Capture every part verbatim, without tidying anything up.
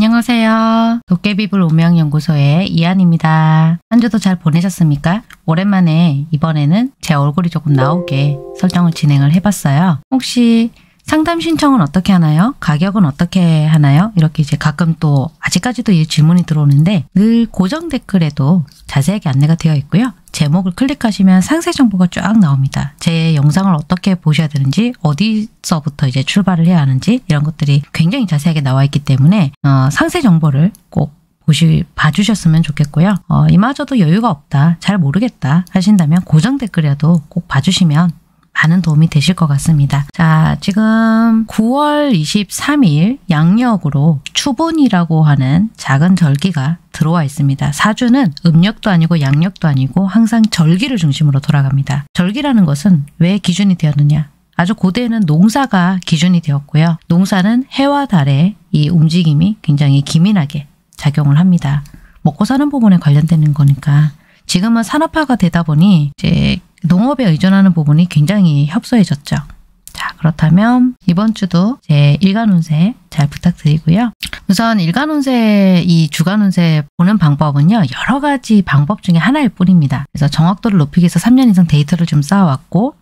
안녕하세요. 도깨비불 운명연구소의 이한입니다. 한 주도 잘 보내셨습니까? 오랜만에 이번에는 제 얼굴이 조금 나오게 설정을 진행을 해봤어요. 혹시 상담 신청은 어떻게 하나요? 가격은 어떻게 하나요? 이렇게 이제 가끔 또 아직까지도 이 질문이 들어오는데 늘 고정 댓글에도 자세하게 안내가 되어 있고요. 제목을 클릭하시면 상세 정보가 쫙 나옵니다. 제 영상을 어떻게 보셔야 되는지, 어디서부터 이제 출발을 해야 하는지 이런 것들이 굉장히 자세하게 나와 있기 때문에 어, 상세 정보를 꼭 보시, 봐주셨으면 좋겠고요. 어, 이마저도 여유가 없다, 잘 모르겠다 하신다면 고정 댓글이라도 꼭 봐주시면 많은 도움이 되실 것 같습니다. 자, 지금 구월 이십삼일 양력으로 추분이라고 하는 작은 절기가 들어와 있습니다. 사주는 음력도 아니고 양력도 아니고 항상 절기를 중심으로 돌아갑니다. 절기라는 것은 왜 기준이 되었느냐? 아주 고대에는 농사가 기준이 되었고요. 농사는 해와 달의 이 움직임이 굉장히 기민하게 작용을 합니다. 먹고 사는 부분에 관련되는 거니까. 지금은 산업화가 되다 보니 이제 농업에 의존하는 부분이 굉장히 협소해졌죠. 자, 그렇다면 이번 주도 제 일간 운세 잘 부탁드리고요. 우선 일간 운세, 이 주간 운세 보는 방법은요, 여러 가지 방법 중에 하나일 뿐입니다. 그래서 정확도를 높이기 위해서 삼 년 이상 데이터를 좀 쌓아왔고,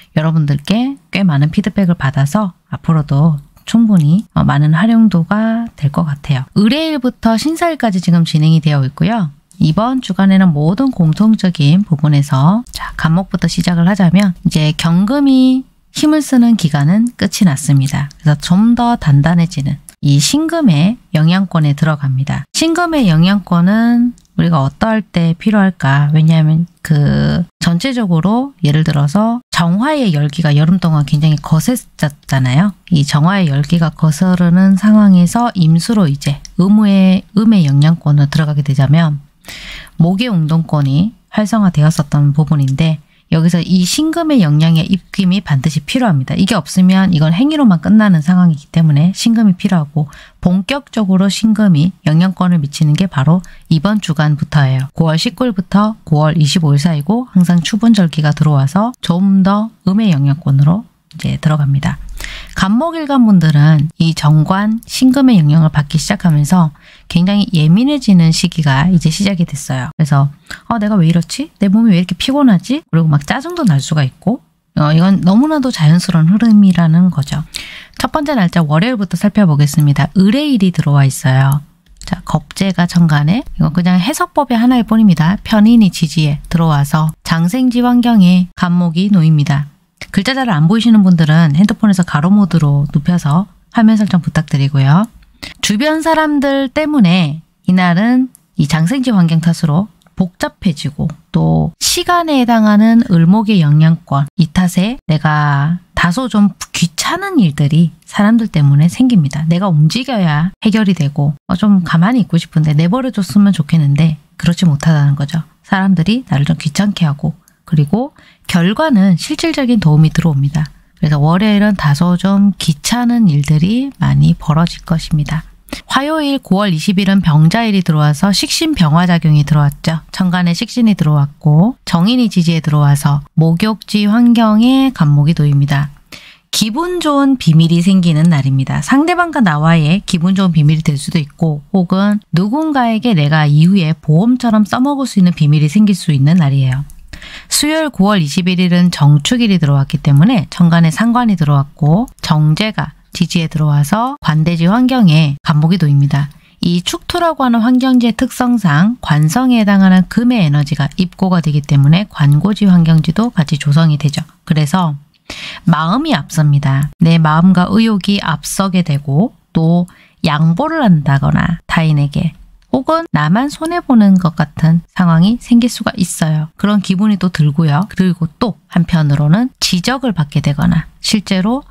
여러분들께 꽤 많은 피드백을 받아서 앞으로도 충분히 많은 활용도가 될 것 같아요. 의뢰일부터 신사일까지 지금 진행이 되어 있고요. 이번 주간에는 모든 공통적인 부분에서, 자, 간목부터 시작을 하자면 이제 경금이 힘을 쓰는 기간은 끝이 났습니다. 그래서 좀 더 단단해지는 이 신금의 영향권에 들어갑니다. 신금의 영향권은 우리가 어떠할 때 필요할까? 왜냐하면 그 전체적으로 예를 들어서 정화의 열기가 여름 동안 굉장히 거셌었잖아요. 이 정화의 열기가 거스르는 상황에서 임수로 이제 음의, 음의 영향권으로 들어가게 되자면 목의 운동권이 활성화되었었던 부분인데, 여기서 이 신금의 영향의 입김이 반드시 필요합니다. 이게 없으면 이건 행위로만 끝나는 상황이기 때문에 신금이 필요하고, 본격적으로 신금이 영향권을 미치는 게 바로 이번 주간부터예요. 구월 십구일부터 구월 이십오일 사이고 항상 추분절기가 들어와서 좀 더 음의 영향권으로 이제 들어갑니다. 간목일간 분들은 이 정관, 신금의 영향을 받기 시작하면서 굉장히 예민해지는 시기가 이제 시작이 됐어요. 그래서 어, 내가 왜 이렇지? 내 몸이 왜 이렇게 피곤하지? 그리고 막 짜증도 날 수가 있고, 어, 이건 너무나도 자연스러운 흐름이라는 거죠. 첫 번째 날짜 월요일부터 살펴보겠습니다. 의뢰일이 들어와 있어요. 자, 겁재가 천간에, 이건 그냥 해석법의 하나일 뿐입니다. 편인이 지지에 들어와서 장생지 환경에 간목이 놓입니다. 글자 잘 안 보이시는 분들은 핸드폰에서 가로 모드로 눕혀서 화면 설정 부탁드리고요. 주변 사람들 때문에 이날은 이 장생지 환경 탓으로 복잡해지고, 또 시간에 해당하는 을목의 영향권, 이 탓에 내가 다소 좀 귀찮은 일들이 사람들 때문에 생깁니다. 내가 움직여야 해결이 되고, 어, 좀 가만히 있고 싶은데 내버려뒀으면 좋겠는데 그렇지 못하다는 거죠. 사람들이 나를 좀 귀찮게 하고, 그리고 결과는 실질적인 도움이 들어옵니다. 그래서 월요일은 다소 좀 귀찮은 일들이 많이 벌어질 것입니다. 화요일 구월 이십일은 병자일이 들어와서 식신병화작용이 들어왔죠. 천간에 식신이 들어왔고 정인이 지지에 들어와서 목욕지 환경에 간목이 놓입니다. 기분 좋은 비밀이 생기는 날입니다. 상대방과 나와의 기분 좋은 비밀이 될 수도 있고, 혹은 누군가에게 내가 이후에 보험처럼 써먹을 수 있는 비밀이 생길 수 있는 날이에요. 수요일 구월 이십일일은 정축일이 들어왔기 때문에 천간에 상관이 들어왔고 정제가 지지에 들어와서 관대지 환경에 간목이 놓입니다. 이 축토라고 하는 환경지의 특성상 관성에 해당하는 금의 에너지가 입고가 되기 때문에 관고지 환경지도 같이 조성이 되죠. 그래서 마음이 앞섭니다. 내 마음과 의욕이 앞서게 되고, 또 양보를 한다거나 타인에게, 혹은 나만 손해보는 것 같은 상황이 생길 수가 있어요. 그런 기분이 또 들고요. 그리고 또 한편으로는 지적을 받게 되거나 실제로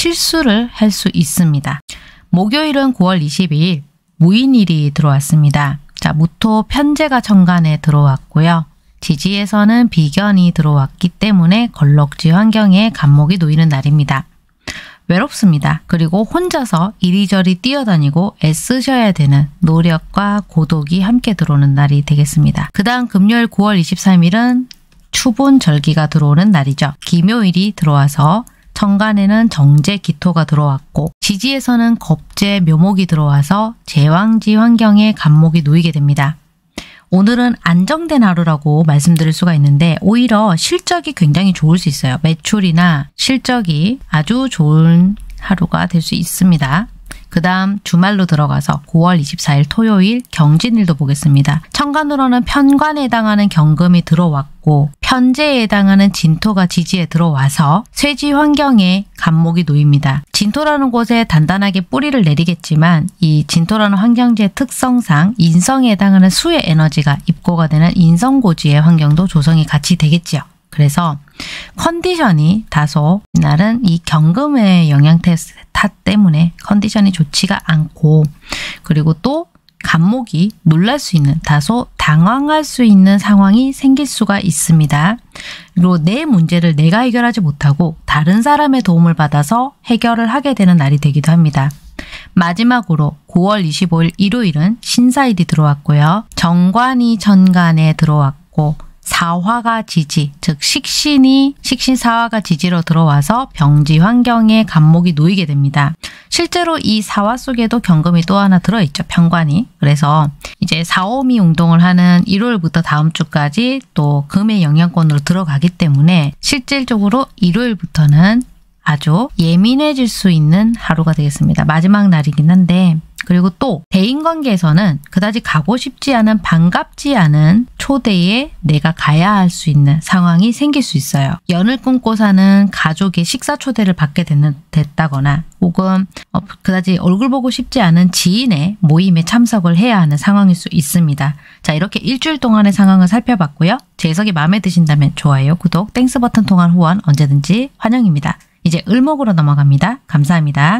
실수를 할 수 있습니다. 목요일은 구월 이십이일 무인일이 들어왔습니다. 자, 무토 편제가 천간에 들어왔고요. 지지에서는 비견이 들어왔기 때문에 걸럭지 환경에 간목이 놓이는 날입니다. 외롭습니다. 그리고 혼자서 이리저리 뛰어다니고 애쓰셔야 되는 노력과 고독이 함께 들어오는 날이 되겠습니다. 그 다음 금요일 구월 이십삼일은 추분절기가 들어오는 날이죠. 기묘일이 들어와서 천간에는 정제 기토가 들어왔고 지지에서는 겁재 묘목이 들어와서 제왕지 환경에 간목이 놓이게 됩니다. 오늘은 안정된 하루라고 말씀드릴 수가 있는데 오히려 실적이 굉장히 좋을 수 있어요. 매출이나 실적이 아주 좋은 하루가 될 수 있습니다. 그 다음 주말로 들어가서 구월 이십사일 토요일 경진일도 보겠습니다. 천간으로는 편관에 해당하는 경금이 들어왔고 편재에 해당하는 진토가 지지에 들어와서 쇠지 환경에 간목이 놓입니다. 진토라는 곳에 단단하게 뿌리를 내리겠지만 이 진토라는 환경지의 특성상 인성에 해당하는 수의 에너지가 입고가 되는 인성고지의 환경도 조성이 같이 되겠지요. 그래서 컨디션이 다소 이날은 이 경금의 영향 탓 때문에 컨디션이 좋지가 않고 그리고 또 간목이 놀랄 수 있는 다소 당황할 수 있는 상황이 생길 수가 있습니다. 그리고 내 문제를 내가 해결하지 못하고 다른 사람의 도움을 받아서 해결을 하게 되는 날이 되기도 합니다. 마지막으로 구월 이십오일 일요일은 신사일이 들어왔고요. 정관이 천간에 들어왔고 사화가 지지, 즉 식신이 식신사화가 지지로 들어와서 병지 환경에 간목이 놓이게 됩니다. 실제로 이 사화 속에도 경금이 또 하나 들어있죠. 편관이. 그래서 이제 사오미 운동을 하는 일요일부터 다음 주까지 또 금의 영향권으로 들어가기 때문에 실질적으로 일요일부터는 아주 예민해질 수 있는 하루가 되겠습니다. 마지막 날이긴 한데 그리고 또 대인관계에서는 그다지 가고 싶지 않은 반갑지 않은 초대에 내가 가야 할 수 있는 상황이 생길 수 있어요. 연을 꿈고 사는 가족의 식사 초대를 받게 되는, 됐다거나 혹은 어, 그다지 얼굴 보고 싶지 않은 지인의 모임에 참석을 해야 하는 상황일 수 있습니다. 자, 이렇게 일주일 동안의 상황을 살펴봤고요. 제 해석이 마음에 드신다면 좋아요, 구독, 땡스 버튼 통한 후원 언제든지 환영입니다. 이제 을목으로 넘어갑니다. 감사합니다.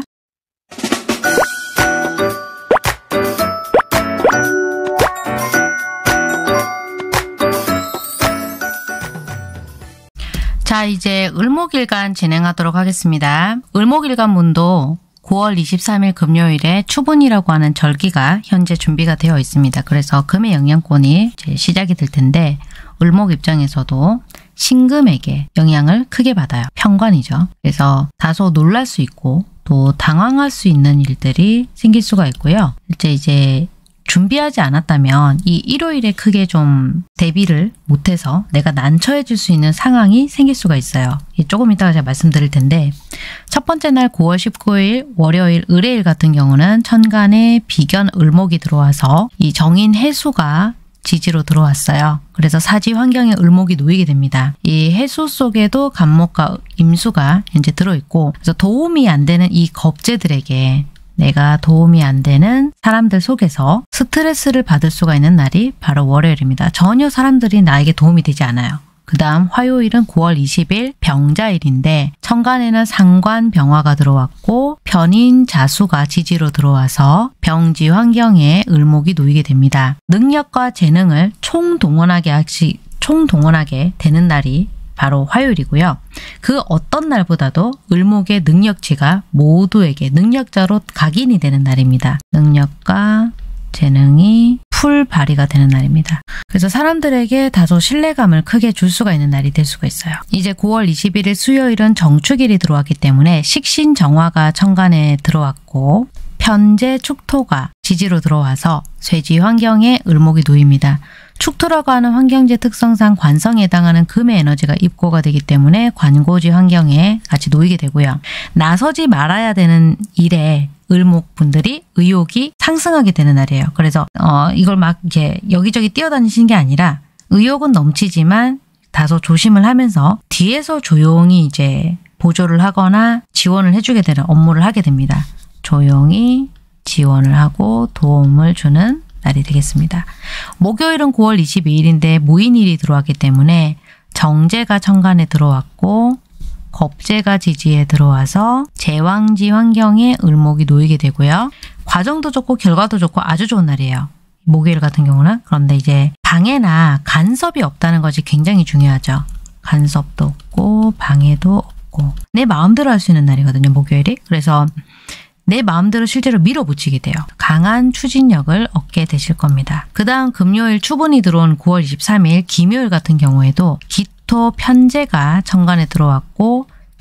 자, 이제 을목일간 진행하도록 하겠습니다. 을목일간 문도 구월 이십삼일 금요일에 추분이라고 하는 절기가 현재 준비가 되어 있습니다. 그래서 금의 영향권이 이제 시작이 될 텐데 을목 입장에서도 신금에게 영향을 크게 받아요. 편관이죠. 그래서 다소 놀랄 수 있고 또 당황할 수 있는 일들이 생길 수가 있고요. 실제 이제 준비하지 않았다면 이 일요일에 크게 좀 대비를 못해서 내가 난처해질 수 있는 상황이 생길 수가 있어요. 조금 이따가 제가 말씀드릴 텐데 첫 번째 날 구월 십구일 월요일 을해일 같은 경우는 천간에 비견 을목이 들어와서 이 정인 해수가 지지로 들어왔어요. 그래서 사지 환경에 을목이 놓이게 됩니다. 이 해수 속에도 간목과 임수가 현재 들어있고 그래서 도움이 안 되는 이 겁재들에게 내가 도움이 안 되는 사람들 속에서 스트레스를 받을 수가 있는 날이 바로 월요일입니다. 전혀 사람들이 나에게 도움이 되지 않아요. 그 다음 화요일은 구월 이십일 병자일인데 천간에는 상관 병화가 들어왔고 편인 자수가 지지로 들어와서 병지 환경에 을목이 놓이게 됩니다. 능력과 재능을 총동원하게 하시, 총동원하게 되는 날이 바로 화요일이고요. 그 어떤 날보다도 을목의 능력치가 모두에게 능력자로 각인이 되는 날입니다. 능력과 재능이 풀 발휘가 되는 날입니다. 그래서 사람들에게 다소 신뢰감을 크게 줄 수가 있는 날이 될 수가 있어요. 이제 구월 이십일일 수요일은 정축일이 들어왔기 때문에 식신정화가 천간에 들어왔고 편재 축토가 지지로 들어와서 쇠지 환경에 을목이 놓입니다. 축토라고 하는 환경지 특성상 관성에 해당하는 금의 에너지가 입고가 되기 때문에 관고지 환경에 같이 놓이게 되고요. 나서지 말아야 되는 일에 을목분들이 의욕이 상승하게 되는 날이에요. 그래서 어, 이걸 막 이렇게 여기저기 뛰어다니시는 게 아니라 의욕은 넘치지만 다소 조심을 하면서 뒤에서 조용히 이제 보조를 하거나 지원을 해주게 되는 업무를 하게 됩니다. 조용히 지원을 하고 도움을 주는 날이 되겠습니다. 목요일은 구월 이십이일인데 무인일이 들어왔기 때문에 정제가 천간에 들어왔고 겁재가 지지에 들어와서 제왕지 환경에 을목이 놓이게 되고요. 과정도 좋고 결과도 좋고 아주 좋은 날이에요. 목요일 같은 경우는. 그런데 이제 방해나 간섭이 없다는 것이 굉장히 중요하죠. 간섭도 없고 방해도 없고 내 마음대로 할 수 있는 날이거든요. 목요일이. 그래서 내 마음대로 실제로 밀어붙이게 돼요. 강한 추진력을 얻게 되실 겁니다. 그 다음 금요일 추분이 들어온 구월 이십삼일 김요일 같은 경우에도 기토 편재가 천간에 들어왔고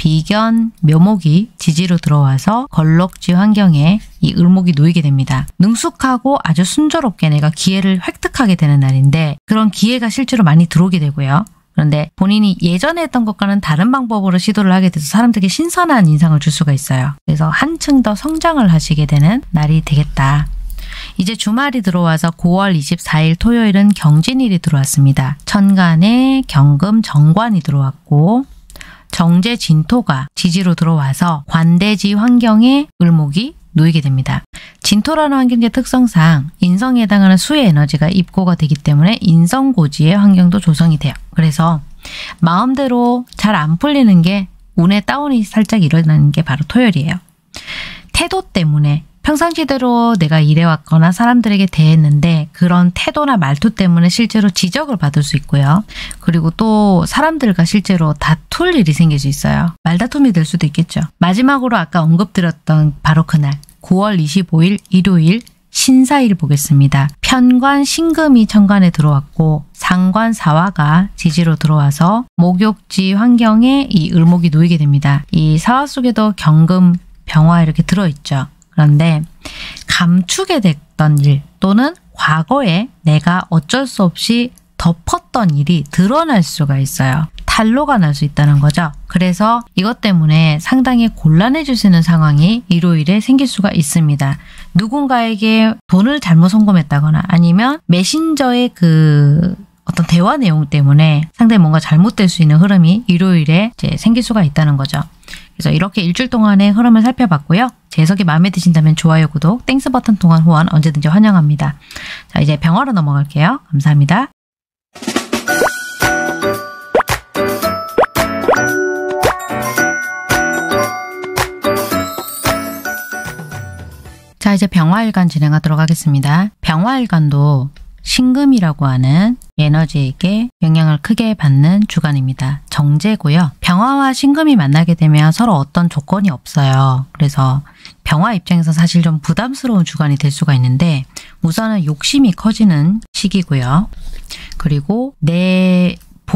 비견, 묘목이 지지로 들어와서 걸럭지 환경에 이 을목이 놓이게 됩니다. 능숙하고 아주 순조롭게 내가 기회를 획득하게 되는 날인데 그런 기회가 실제로 많이 들어오게 되고요. 그런데 본인이 예전에 했던 것과는 다른 방법으로 시도를 하게 돼서 사람들에게 신선한 인상을 줄 수가 있어요. 그래서 한층 더 성장을 하시게 되는 날이 되겠다. 이제 주말이 들어와서 구월 이십사일 토요일은 경진일이 들어왔습니다. 천간에 경금 정관이 들어왔고 정제 진토가 지지로 들어와서 관대지 환경에 을목이 놓이게 됩니다. 진토라는 환경의 특성상 인성에 해당하는 수의 에너지가 입고가 되기 때문에 인성고지의 환경도 조성이 돼요. 그래서 마음대로 잘 안 풀리는 게 운의 다운이 살짝 일어나는 게 바로 토요일이에요. 태도 때문에 평상시대로 내가 일해왔거나 사람들에게 대했는데 그런 태도나 말투 때문에 실제로 지적을 받을 수 있고요. 그리고 또 사람들과 실제로 다툴 일이 생길 수 있어요. 말다툼이 될 수도 있겠죠. 마지막으로 아까 언급드렸던 바로 그날 구월 이십오일 일요일 신사일 보겠습니다. 편관 신금이 천간에 들어왔고 상관 사화가 지지로 들어와서 목욕지 환경에 이 을목이 놓이게 됩니다. 이 사화 속에도 경금, 병화 이렇게 들어있죠. 그런데 감추게 됐던 일 또는 과거에 내가 어쩔 수 없이 덮었던 일이 드러날 수가 있어요. 탄로가 날 수 있다는 거죠. 그래서 이것 때문에 상당히 곤란해질 수 있는 상황이 일요일에 생길 수가 있습니다. 누군가에게 돈을 잘못 송금했다거나 아니면 메신저의 그 어떤 대화 내용 때문에 상당히 뭔가 잘못될 수 있는 흐름이 일요일에 이제 생길 수가 있다는 거죠. 그래서 이렇게 일주일 동안의 흐름을 살펴봤고요. 제 해석이 마음에 드신다면 좋아요, 구독, 땡스 버튼 통한 후원 언제든지 환영합니다. 자, 이제 병화로 넘어갈게요. 감사합니다. 자, 이제 병화일간 진행하도록 하겠습니다. 병화일간도 신금이라고 하는 에너지에게 영향을 크게 받는 주간입니다. 정제고요. 병화와 신금이 만나게 되면 서로 어떤 조건이 없어요. 그래서 병화 입장에서 사실 좀 부담스러운 주간이 될 수가 있는데 우선은 욕심이 커지는 시기고요. 그리고 내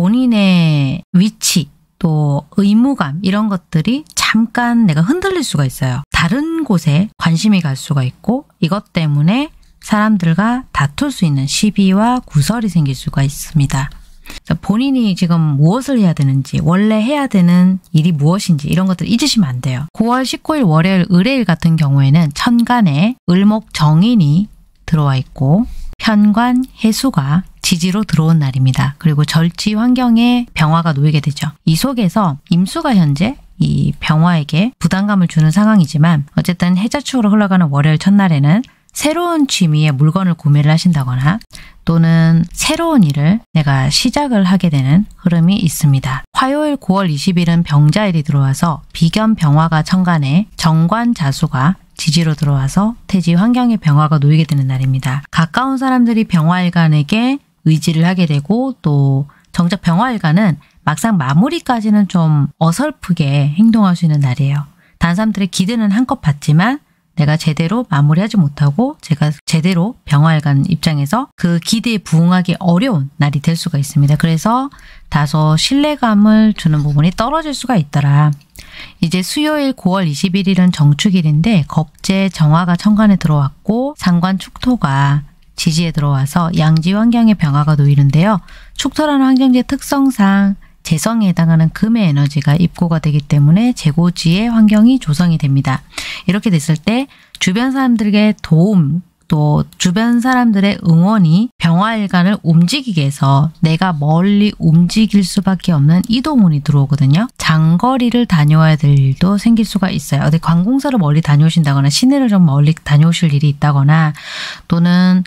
본인의 위치 또 의무감 이런 것들이 잠깐 내가 흔들릴 수가 있어요. 다른 곳에 관심이 갈 수가 있고 이것 때문에 사람들과 다툴 수 있는 시비와 구설이 생길 수가 있습니다. 본인이 지금 무엇을 해야 되는지 원래 해야 되는 일이 무엇인지 이런 것들 잊으시면 안 돼요. 구월 십구일 월요일 을해일 같은 경우에는 천간에 을목 정인이 들어와 있고 편관 해수가 지지로 들어온 날입니다. 그리고 절지 환경에 병화가 놓이게 되죠. 이 속에서 임수가 현재 이 병화에게 부담감을 주는 상황이지만 어쨌든 해자축으로 흘러가는 월요일 첫날에는 새로운 취미의 물건을 구매를 하신다거나 또는 새로운 일을 내가 시작을 하게 되는 흐름이 있습니다. 화요일 구월 이십일은 병자일이 들어와서 비견 병화가 천간에 정관 자수가 지지로 들어와서 태지 환경의 병화가 놓이게 되는 날입니다. 가까운 사람들이 병화일간에게 의지를 하게 되고 또 정작 병화일간은 막상 마무리까지는 좀 어설프게 행동할 수 있는 날이에요. 다른 사람들의 기대는 한껏 받지만 내가 제대로 마무리하지 못하고 제가 제대로 병화일간 입장에서 그 기대에 부응하기 어려운 날이 될 수가 있습니다. 그래서 다소 신뢰감을 주는 부분이 떨어질 수가 있더라. 이제 수요일 구월 이십일일은 정축일인데 겁재 정화가 천간에 들어왔고 상관 축토가 지지에 들어와서 양지 환경의 병화가 놓이는데요. 축토라는 환경지의 특성상 재성에 해당하는 금의 에너지가 입고가 되기 때문에 재고지의 환경이 조성이 됩니다. 이렇게 됐을 때 주변 사람들에게 도움 또 주변 사람들의 응원이 병화일간을 움직이게 해서 내가 멀리 움직일 수밖에 없는 이동운이 들어오거든요. 장거리를 다녀와야 될 일도 생길 수가 있어요. 어디 관공서를 멀리 다녀오신다거나 시내를 좀 멀리 다녀오실 일이 있다거나 또는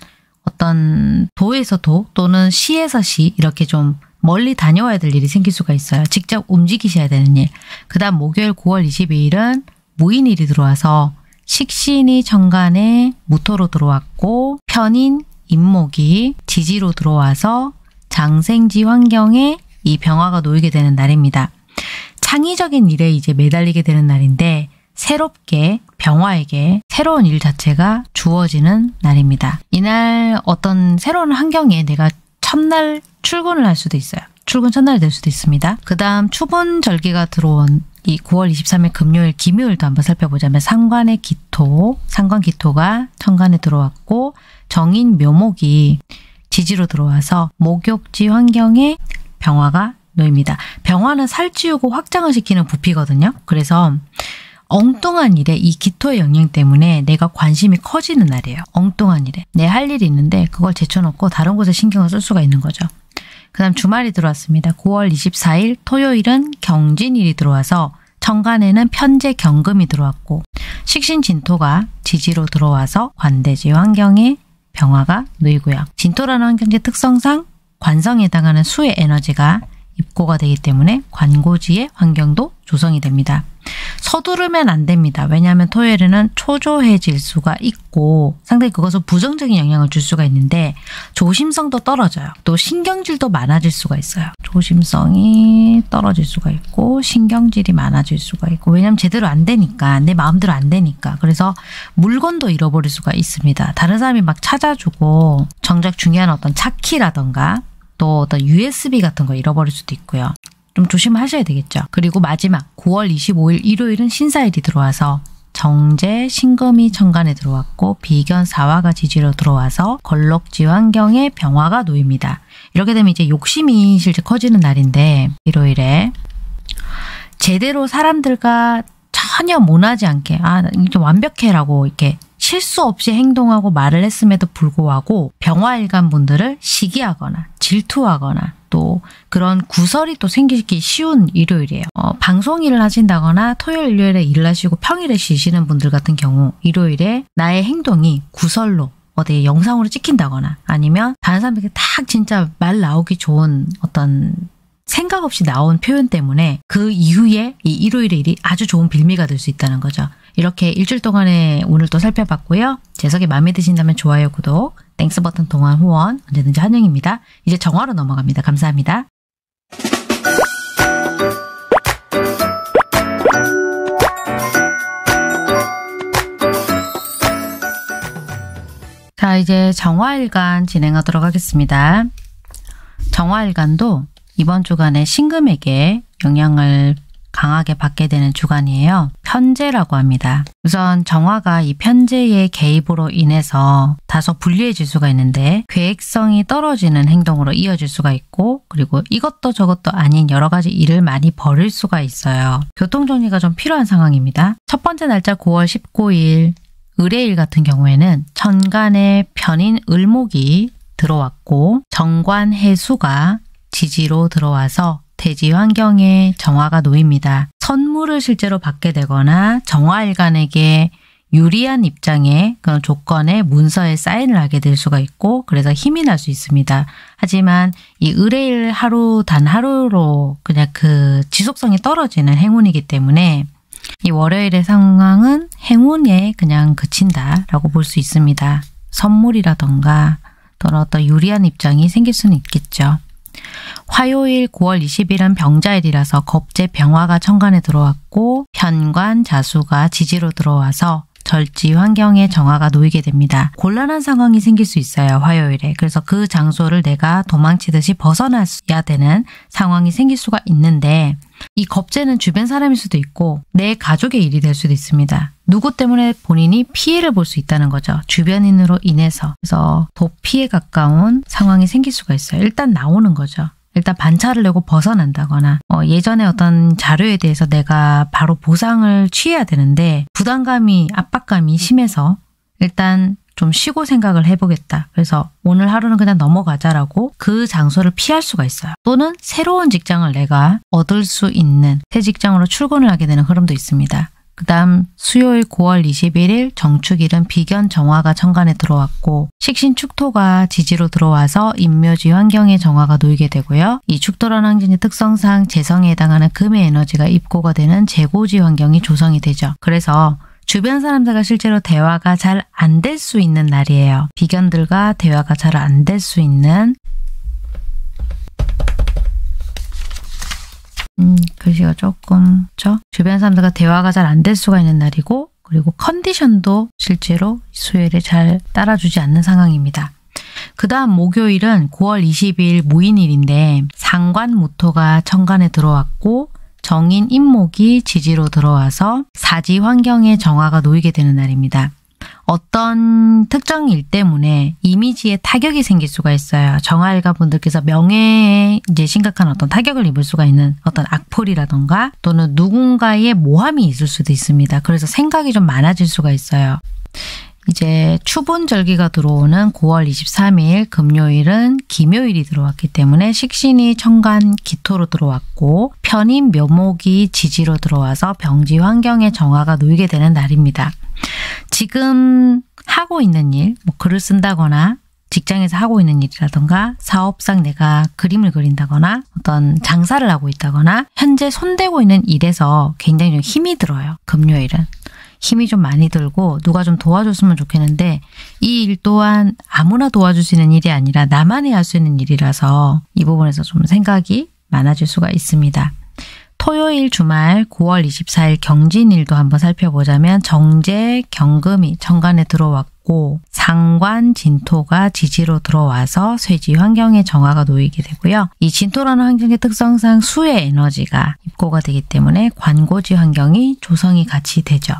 어떤 도에서 도 또는 시에서 시 이렇게 좀 멀리 다녀와야 될 일이 생길 수가 있어요. 직접 움직이셔야 되는 일. 그 다음 목요일 구월 이십이일은 무인일이 들어와서 식신이 천간에 무토로 들어왔고 편인 임목이 지지로 들어와서 장생지 환경에 이 병화가 놓이게 되는 날입니다. 창의적인 일에 이제 매달리게 되는 날인데 새롭게 병화에게 새로운 일 자체가 주어지는 날입니다. 이날 어떤 새로운 환경에 내가 첫날 출근을 할 수도 있어요. 출근 첫날이 될 수도 있습니다. 그 다음 추분절기가 들어온 이 구월 이십삼일 금요일, 김요일도 한번 살펴보자면 상관의 기토, 상관 기토가 천간에 들어왔고 정인 묘목이 지지로 들어와서 목욕지 환경에 병화가 놓입니다. 병화는 살찌우고 확장을 시키는 부피거든요. 그래서 엉뚱한 일에 이 기토의 영향 때문에 내가 관심이 커지는 날이에요. 엉뚱한 일에. 내 할 일이 있는데 그걸 제쳐놓고 다른 곳에 신경을 쓸 수가 있는 거죠. 그 다음 주말이 들어왔습니다. 구월 이십사일 토요일은 경진일이 들어와서 천간에는 편재 경금이 들어왔고 식신진토가 지지로 들어와서 관대지 환경에 병화가 놓이고요. 진토라는 환경지 특성상 관성에 해당하는 수의 에너지가 입고가 되기 때문에 관고지의 환경도 조성이 됩니다. 서두르면 안 됩니다. 왜냐하면 토요일에는 초조해질 수가 있고 상당히 그것은 부정적인 영향을 줄 수가 있는데 조심성도 떨어져요. 또 신경질도 많아질 수가 있어요. 조심성이 떨어질 수가 있고 신경질이 많아질 수가 있고 왜냐하면 제대로 안 되니까 내 마음대로 안 되니까 그래서 물건도 잃어버릴 수가 있습니다. 다른 사람이 막 찾아주고 정작 중요한 어떤 차키라던가 또 어떤 유에스비 같은 거 잃어버릴 수도 있고요. 좀 조심하셔야 되겠죠. 그리고 마지막 구월 이십오일 일요일은 신사일이 들어와서 정제, 신금이 천간에 들어왔고 비견, 사화가 지지로 들어와서 걸럭지 환경에 병화가 놓입니다. 이렇게 되면 이제 욕심이 실제 커지는 날인데 일요일에 제대로 사람들과 전혀 모나지 않게 아 이게 완벽해라고 이렇게 실수 없이 행동하고 말을 했음에도 불구하고 병화일간 분들을 시기하거나 질투하거나 또 그런 구설이 또 생기기 쉬운 일요일이에요. 어, 방송 일을 하신다거나 토요일, 일요일에 일을 하시고 평일에 쉬시는 분들 같은 경우 일요일에 나의 행동이 구설로 어디 영상으로 찍힌다거나 아니면 다른 사람들에게 딱 진짜 말 나오기 좋은 어떤 생각 없이 나온 표현 때문에 그 이후에 이 일요일의 일이 아주 좋은 빌미가 될 수 있다는 거죠. 이렇게 일주일 동안의 오늘 또 살펴봤고요. 재석이 마음에 드신다면 좋아요, 구독, 땡스 버튼 동안 후원 언제든지 환영입니다. 이제 정화로 넘어갑니다. 감사합니다. 자, 이제 정화일간 진행하도록 하겠습니다. 정화일간도 이번 주간에 신금에게 영향을 강하게 받게 되는 주간이에요. 편재라고 합니다. 우선 정화가 이 편재의 개입으로 인해서 다소 불리해질 수가 있는데 계획성이 떨어지는 행동으로 이어질 수가 있고 그리고 이것도 저것도 아닌 여러 가지 일을 많이 벌일 수가 있어요. 교통정리가 좀 필요한 상황입니다. 첫 번째 날짜 구월 십구일 을의일 같은 경우에는 천간에 편인 을목이 들어왔고 정관해수가 지지로 들어와서 대지 환경에 정화가 놓입니다. 선물을 실제로 받게 되거나 정화일간에게 유리한 입장에 그런 조건에 문서에 사인을 하게 될 수가 있고 그래서 힘이 날 수 있습니다. 하지만 이 을의일 하루 단 하루로 그냥 그 지속성이 떨어지는 행운이기 때문에 이 월요일의 상황은 행운에 그냥 그친다라고 볼 수 있습니다. 선물이라던가 또는 어떤 유리한 입장이 생길 수는 있겠죠. 화요일 구월 이십일은 병자일이라서 겁재 병화가 천간에 들어왔고 편관 자수가 지지로 들어와서 절지 환경에 정화가 놓이게 됩니다. 곤란한 상황이 생길 수 있어요. 화요일에. 그래서 그 장소를 내가 도망치듯이 벗어나야 되는 상황이 생길 수가 있는데 이 겁재는 주변 사람일 수도 있고 내 가족의 일이 될 수도 있습니다. 누구 때문에 본인이 피해를 볼 수 있다는 거죠. 주변인으로 인해서. 그래서 도피에 가까운 상황이 생길 수가 있어요. 일단 나오는 거죠. 일단 반차를 내고 벗어난다거나 어, 예전에 어떤 자료에 대해서 내가 바로 보상을 취해야 되는데 부담감이 압박감이 심해서 일단 좀 쉬고 생각을 해보겠다. 그래서 오늘 하루는 그냥 넘어가자라고 그 장소를 피할 수가 있어요. 또는 새로운 직장을 내가 얻을 수 있는 새 직장으로 출근을 하게 되는 흐름도 있습니다. 그 다음 수요일 구월 이십일일 정축일은 비견 정화가 천간에 들어왔고 식신 축토가 지지로 들어와서 인묘지 환경에 정화가 놓이게 되고요. 이 축토라는 환경의 특성상 재성에 해당하는 금의 에너지가 입고가 되는 재고지 환경이 조성이 되죠. 그래서 주변 사람들과 실제로 대화가 잘 안 될 수 있는 날이에요. 비견들과 대화가 잘 안 될 수 있는 음, 글씨가 조금 그렇죠? 주변 사람들과 대화가 잘 안 될 수가 있는 날이고 그리고 컨디션도 실제로 수요일에 잘 따라주지 않는 상황입니다. 그 다음 목요일은 구월 이십일 무인일인데 상관무토가 천간에 들어왔고 정인 인목이 지지로 들어와서 사지 환경에 정화가 놓이게 되는 날입니다. 어떤 특정 일 때문에 이미지에 타격이 생길 수가 있어요. 정화일관 분들께서 명예에 이제 심각한 어떤 타격을 입을 수가 있는 어떤 악플이라던가 또는 누군가의 모함이 있을 수도 있습니다. 그래서 생각이 좀 많아질 수가 있어요. 이제 추분절기가 들어오는 구월 이십삼일 금요일은 기묘일이 들어왔기 때문에 식신이 천간 기토로 들어왔고 편인 묘목이 지지로 들어와서 병지 환경에 정화가 놓이게 되는 날입니다. 지금 하고 있는 일, 뭐 글을 쓴다거나 직장에서 하고 있는 일이라던가 사업상 내가 그림을 그린다거나 어떤 장사를 하고 있다거나 현재 손대고 있는 일에서 굉장히 좀 힘이 들어요. 금요일은. 힘이 좀 많이 들고 누가 좀 도와줬으면 좋겠는데 이 일 또한 아무나 도와줄 수 있는 일이 아니라 나만이 할 수 있는 일이라서 이 부분에서 좀 생각이 많아질 수가 있습니다. 토요일 주말 구월 이십사일 경진일도 한번 살펴보자면 정제, 경금이 천간에 들어왔고 상관, 진토가 지지로 들어와서 쇠지 환경에 정화가 놓이게 되고요. 이 진토라는 환경의 특성상 수의 에너지가 입고가 되기 때문에 관고지 환경이 조성이 같이 되죠.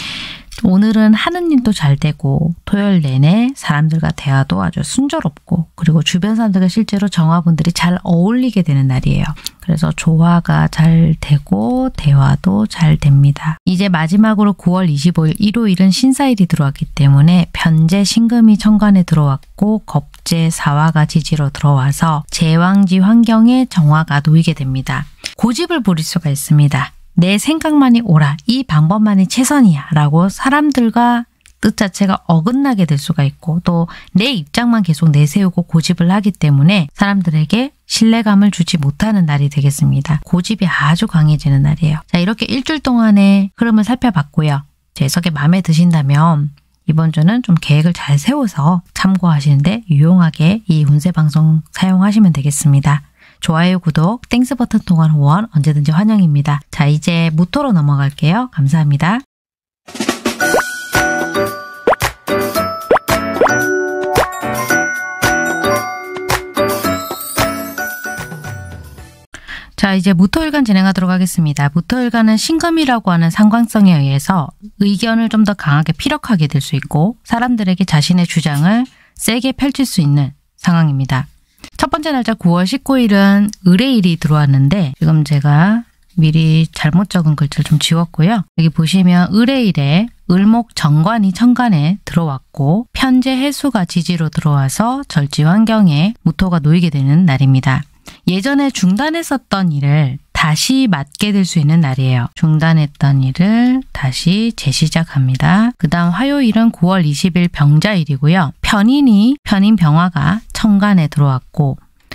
오늘은 하는 일도 잘 되고 토요일 내내 사람들과 대화도 아주 순조롭고 그리고 주변 사람들과 실제로 정화분들이 잘 어울리게 되는 날이에요. 그래서 조화가 잘 되고 대화도 잘 됩니다. 이제 마지막으로 구월 이십오일 일요일은 신사일이 들어왔기 때문에 편재 신금이 천간에 들어왔고 겁재 사화가 지지로 들어와서 제왕지 환경에 정화가 놓이게 됩니다. 고집을 부릴 수가 있습니다. 내 생각만이 옳아, 이 방법만이 최선이야 라고 사람들과 뜻 자체가 어긋나게 될 수가 있고 또 내 입장만 계속 내세우고 고집을 하기 때문에 사람들에게 신뢰감을 주지 못하는 날이 되겠습니다. 고집이 아주 강해지는 날이에요. 자, 이렇게 일주일 동안의 흐름을 살펴봤고요. 제 해석이 마음에 드신다면 이번 주는 좀 계획을 잘 세워서 참고하시는데 유용하게 이 운세 방송 사용하시면 되겠습니다. 좋아요, 구독, 땡스 버튼 통한 후원 언제든지 환영입니다. 자, 이제 무토로 넘어갈게요. 감사합니다. 자, 이제 무토일간 진행하도록 하겠습니다. 무토일간은 신금이라고 하는 상관성에 의해서 의견을 좀 더 강하게 피력하게 될 수 있고 사람들에게 자신의 주장을 세게 펼칠 수 있는 상황입니다. 첫 번째 날짜 구월 십구일은 을의일이 들어왔는데 지금 제가 미리 잘못 적은 글자를 좀 지웠고요. 여기 보시면 을의일에 을목 정관이 천간에 들어왔고 편재 해수가 지지로 들어와서 절지 환경에 무토가 놓이게 되는 날입니다. 예전에 중단했었던 일을 다시 맡게 될 수 있는 날이에요. 중단했던 일을 다시 재시작합니다. 그 다음 화요일은 구월 이십일 병자일이고요. 편인이 편인 병화가 천간에 들어왔고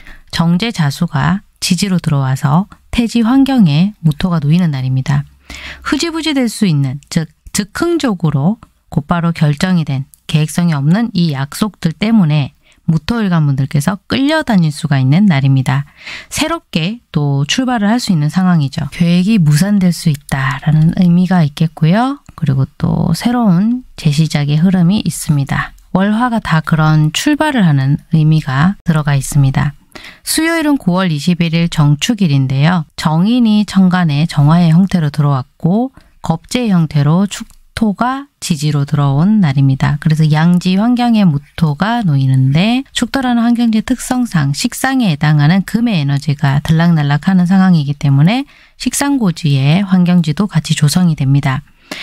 정제자수가 지지로 들어와서 태지 환경에 무토가 놓이는 날입니다. 흐지부지 될 수 있는 즉 즉흥적으로 곧바로 결정이 된 계획성이 없는 이 약속들 때문에 무토일간 분들께서 끌려다닐 수가 있는 날입니다. 새롭게 또 출발을 할 수 있는 상황이죠. 계획이 무산될 수 있다라는 의미가 있겠고요. 그리고 또 새로운 재시작의 흐름이 있습니다. 월화가 다 그런 출발을 하는 의미가 들어가 있습니다. 수요일은 구월 이십일일 정축일인데요. 정인이 천간에 정화의 형태로 들어왔고 겁재의 형태로 축 토가 지지로 들어온 날입니다. 그래서 양지 환경에 무토가 놓이는데 축토라는 환경지의 특성상 식상에 해당하는 금의 에너지가 들락날락하는 상황이기 때문에 식상고지의 환경지도 같이 조성이 됩니다.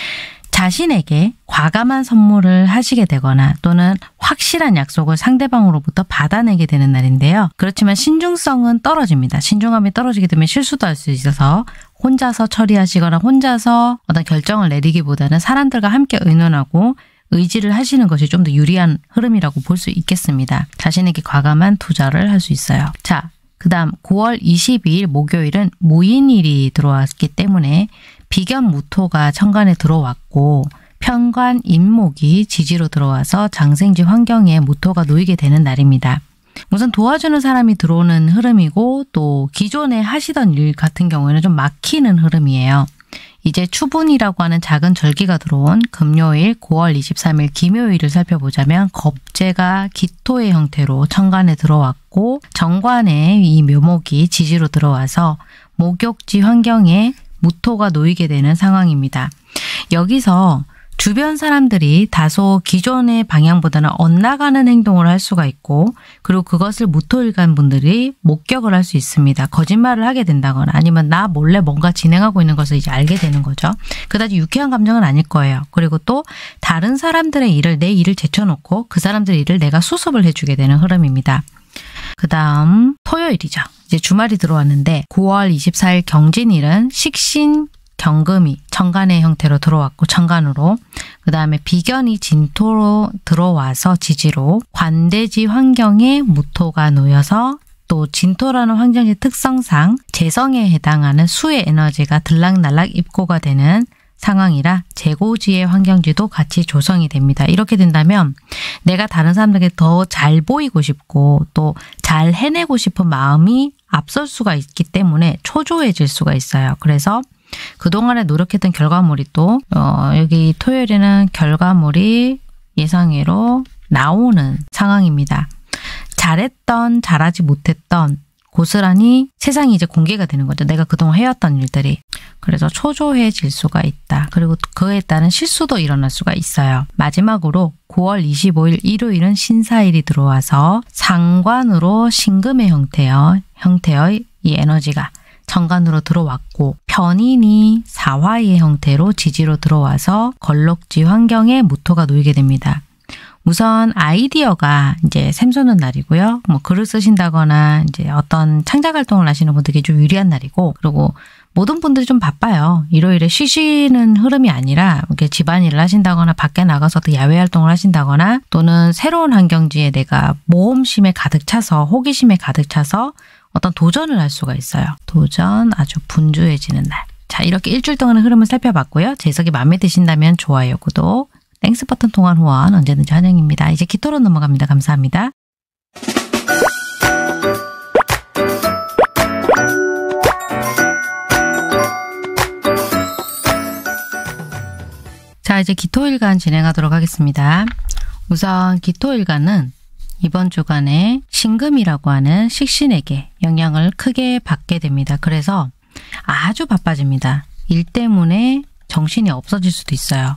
자신에게 과감한 선물을 하시게 되거나 또는 확실한 약속을 상대방으로부터 받아내게 되는 날인데요. 그렇지만 신중성은 떨어집니다. 신중함이 떨어지게 되면 실수도 할 수 있어서 혼자서 처리하시거나 혼자서 어떤 결정을 내리기보다는 사람들과 함께 의논하고 의지를 하시는 것이 좀 더 유리한 흐름이라고 볼 수 있겠습니다. 자신에게 과감한 투자를 할 수 있어요. 자, 그 다음 구월 이십이일 목요일은 무인일이 들어왔기 때문에 비견 무토가 천간에 들어왔고 편관 인목이 지지로 들어와서 장생지 환경에 무토가 놓이게 되는 날입니다. 우선 도와주는 사람이 들어오는 흐름이고 또 기존에 하시던 일 같은 경우에는 좀 막히는 흐름이에요. 이제 추분이라고 하는 작은 절기가 들어온 금요일 구월 이십삼일 기묘일을 살펴보자면 겁재가 기토의 형태로 천간에 들어왔고 정관에 이 묘목이 지지로 들어와서 목욕지 환경에 무토가 놓이게 되는 상황입니다. 여기서 주변 사람들이 다소 기존의 방향보다는 엇나가는 행동을 할 수가 있고, 그리고 그것을 무토일간 분들이 목격을 할 수 있습니다. 거짓말을 하게 된다거나 아니면 나 몰래 뭔가 진행하고 있는 것을 이제 알게 되는 거죠. 그다지 유쾌한 감정은 아닐 거예요. 그리고 또 다른 사람들의 일을, 내 일을 제쳐놓고 그 사람들의 일을 내가 수습을 해주게 되는 흐름입니다. 그 다음 토요일이죠. 이제 주말이 들어왔는데 구월 이십사일 경진일은 식신 경금이 천간의 형태로 들어왔고 천간으로, 그 다음에 비견이 진토로 들어와서 지지로, 관대지 환경에 무토가 놓여서 또 진토라는 환경의 특성상 재성에 해당하는 수의 에너지가 들락날락 입고가 되는 상황이라 재고지의 환경지도 같이 조성이 됩니다. 이렇게 된다면 내가 다른 사람들에게 더 잘 보이고 싶고 또 잘 해내고 싶은 마음이 앞설 수가 있기 때문에 초조해질 수가 있어요. 그래서 그동안에 노력했던 결과물이 또 어, 여기 토요일에는 결과물이 예상외로 나오는 상황입니다. 잘했던 잘하지 못했던 고스란히 세상이 이제 공개가 되는 거죠. 내가 그동안 해왔던 일들이. 그래서 초조해질 수가 있다. 그리고 그에 따른 실수도 일어날 수가 있어요. 마지막으로 구월 이십오일 일요일은 신사일이 들어와서 상관으로 신금의 형태여, 형태의 이 에너지가 천간으로 들어왔고, 편인이 사화의 형태로 지지로 들어와서 걸럭지 환경에 무토가 놓이게 됩니다. 우선 아이디어가 이제 샘솟는 날이고요. 뭐 글을 쓰신다거나 이제 어떤 창작 활동을 하시는 분들께 좀 유리한 날이고, 그리고 모든 분들이 좀 바빠요. 일요일에 쉬시는 흐름이 아니라 이렇게 집안일을 하신다거나 밖에 나가서 또 야외 활동을 하신다거나 또는 새로운 환경지에 내가 모험심에 가득 차서 호기심에 가득 차서 어떤 도전을 할 수가 있어요. 도전, 아주 분주해지는 날. 자, 이렇게 일주일 동안의 흐름을 살펴봤고요. 제 해석이 마음에 드신다면 좋아요, 구독, 땡스 버튼 통한 후원 언제든지 환영입니다. 이제 기토로 넘어갑니다. 감사합니다. 자, 이제 기토일간 진행하도록 하겠습니다. 우선 기토일간은 이번 주간에 신금이라고 하는 식신에게 영향을 크게 받게 됩니다. 그래서 아주 바빠집니다. 일 때문에 정신이 없어질 수도 있어요.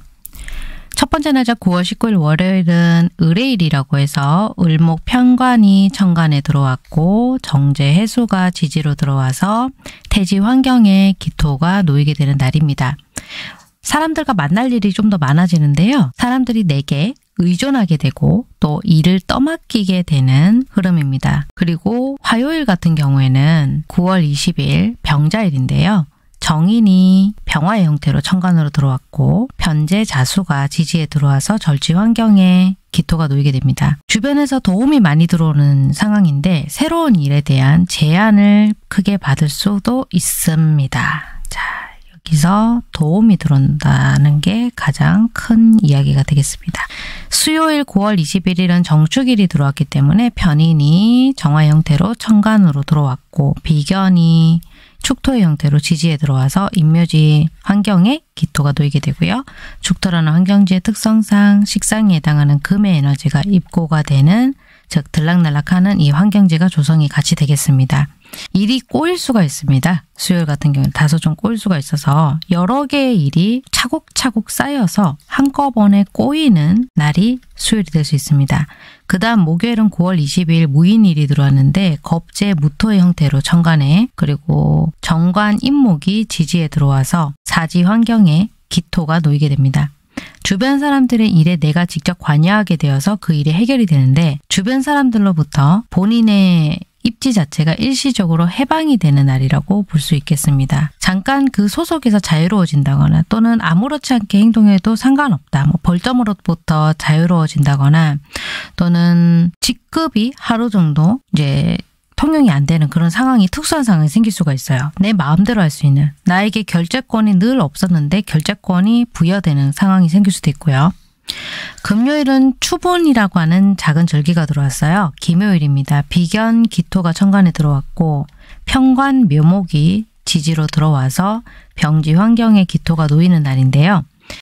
첫 번째 날짜 구월 십구일 월요일은 을해일이라고 해서 을목 편관이 천간에 들어왔고 정제 해수가 지지로 들어와서 태지 환경에 기토가 놓이게 되는 날입니다. 사람들과 만날 일이 좀 더 많아지는데요. 사람들이 내게 의존하게 되고 또 일을 떠맡기게 되는 흐름입니다. 그리고 화요일 같은 경우에는 구월 이십일 병자일인데요. 정인이 병화의 형태로 천간으로 들어왔고 편재 자수가 지지에 들어와서 절지 환경에 기토가 놓이게 됩니다. 주변에서 도움이 많이 들어오는 상황인데 새로운 일에 대한 제안을 크게 받을 수도 있습니다. 자, 여기서 도움이 들어온다는 게 가장 큰 이야기가 되겠습니다. 수요일 구월 이십일일은 정축일이 들어왔기 때문에 편인이 정화 형태로 천간으로 들어왔고 비견이 축토의 형태로 지지에 들어와서 인묘지 환경에 기토가 놓이게 되고요. 축토라는 환경지의 특성상 식상에 해당하는 금의 에너지가 입고가 되는, 즉 들락날락하는 이 환경지가 조성이 같이 되겠습니다. 일이 꼬일 수가 있습니다. 수요일 같은 경우는 다소 좀 꼬일 수가 있어서 여러 개의 일이 차곡차곡 쌓여서 한꺼번에 꼬이는 날이 수요일이 될 수 있습니다. 그 다음 목요일은 구월 이십이일 무인일이 들어왔는데 겁재 무토의 형태로 천간에, 그리고 정관 임목이 지지에 들어와서 사지 환경에 기토가 놓이게 됩니다. 주변 사람들의 일에 내가 직접 관여하게 되어서 그 일이 해결이 되는데 주변 사람들로부터 본인의 입지 자체가 일시적으로 해방이 되는 날이라고 볼 수 있겠습니다. 잠깐 그 소속에서 자유로워진다거나 또는 아무렇지 않게 행동해도 상관없다. 뭐 벌점으로부터 자유로워진다거나 또는 직급이 하루 정도 이제 통용이 안 되는 그런 상황이, 특수한 상황이 생길 수가 있어요. 내 마음대로 할 수 있는, 나에게 결재권이 늘 없었는데 결재권이 부여되는 상황이 생길 수도 있고요. 금요일은 추분이라고 하는 작은 절기가 들어왔어요. 기묘일입니다. 비견 기토가 천간에 들어왔고 편관 묘목이 지지로 들어와서 병지 환경에 기토가 놓이는 날인데요.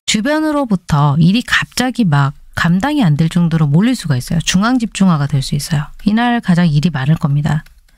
주변으로부터 일이 갑자기 막 감당이 안 될 정도로 몰릴 수가 있어요. 중앙집중화가 될 수 있어요. 이날 가장 일이 많을 겁니다.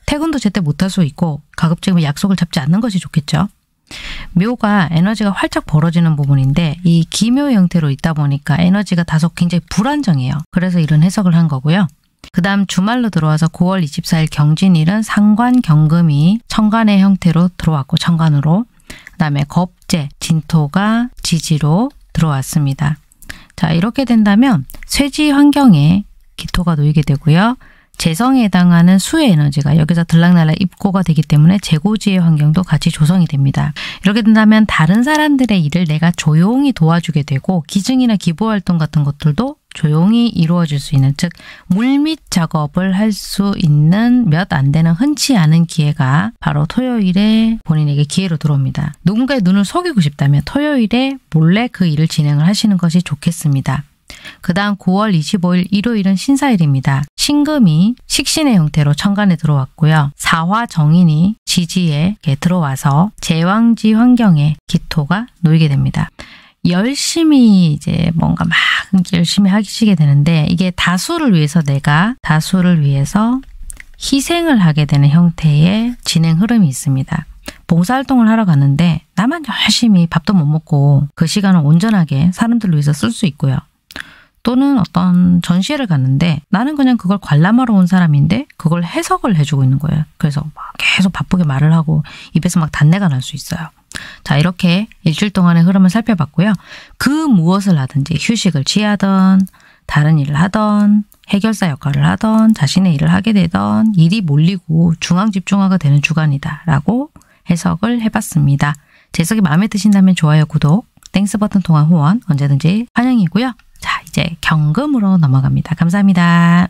퇴근도 제때 못할 수 있고 가급적이면 약속을 잡지 않는 것이 좋겠죠. 묘가 에너지가 활짝 벌어지는 부분인데 이 기묘 형태로 있다 보니까 에너지가 다소 굉장히 불안정해요. 그래서 이런 해석을 한 거고요. 그 다음 주말로 들어와서 구월 이십사일 경진일은 상관 경금이 천간의 형태로 들어왔고 천간으로 그 다음에 겁재 진토가 지지로 들어왔습니다. 자, 이렇게 된다면 쇠지 환경에 기토가 놓이게 되고요. 재성에 해당하는 수의 에너지가 여기서 들락날락 입고가 되기 때문에 재고지의 환경도 같이 조성이 됩니다. 이렇게 된다면 다른 사람들의 일을 내가 조용히 도와주게 되고 기증이나 기부활동 같은 것들도 조용히 이루어질 수 있는, 즉 물밑 작업을 할 수 있는 몇 안 되는 흔치 않은 기회가 바로 토요일에 본인에게 기회로 들어옵니다. 누군가의 눈을 속이고 싶다면 토요일에 몰래 그 일을 진행을 하시는 것이 좋겠습니다. 그 다음 구월 이십오일 일요일은 신사일입니다. 신금이 식신의 형태로 천간에 들어왔고요. 사화정인이 지지에 들어와서 제왕지 환경에 기토가 놓이게 됩니다. 열심히 이제 뭔가 막 열심히 하시게 되는데 이게 다수를 위해서 내가 다수를 위해서 희생을 하게 되는 형태의 진행 흐름이 있습니다. 봉사활동을 하러 갔는데 나만 열심히 밥도 못 먹고 그 시간을 온전하게 사람들을 위해서 쓸 수 있고요. 또는 어떤 전시회를 갔는데 나는 그냥 그걸 관람하러 온 사람인데 그걸 해석을 해주고 있는 거예요. 그래서 막 계속 바쁘게 말을 하고 입에서 막 단내가 날 수 있어요. 자, 이렇게 일주일 동안의 흐름을 살펴봤고요. 그 무엇을 하든지 휴식을 취하던 다른 일을 하던 해결사 역할을 하던 자신의 일을 하게 되던 일이 몰리고 중앙집중화가 되는 주간이다 라고 해석을 해봤습니다. 제 해석이 마음에 드신다면 좋아요, 구독, 땡스 버튼 통한 후원 언제든지 환영이고요. 자, 이제 경금으로 넘어갑니다. 감사합니다.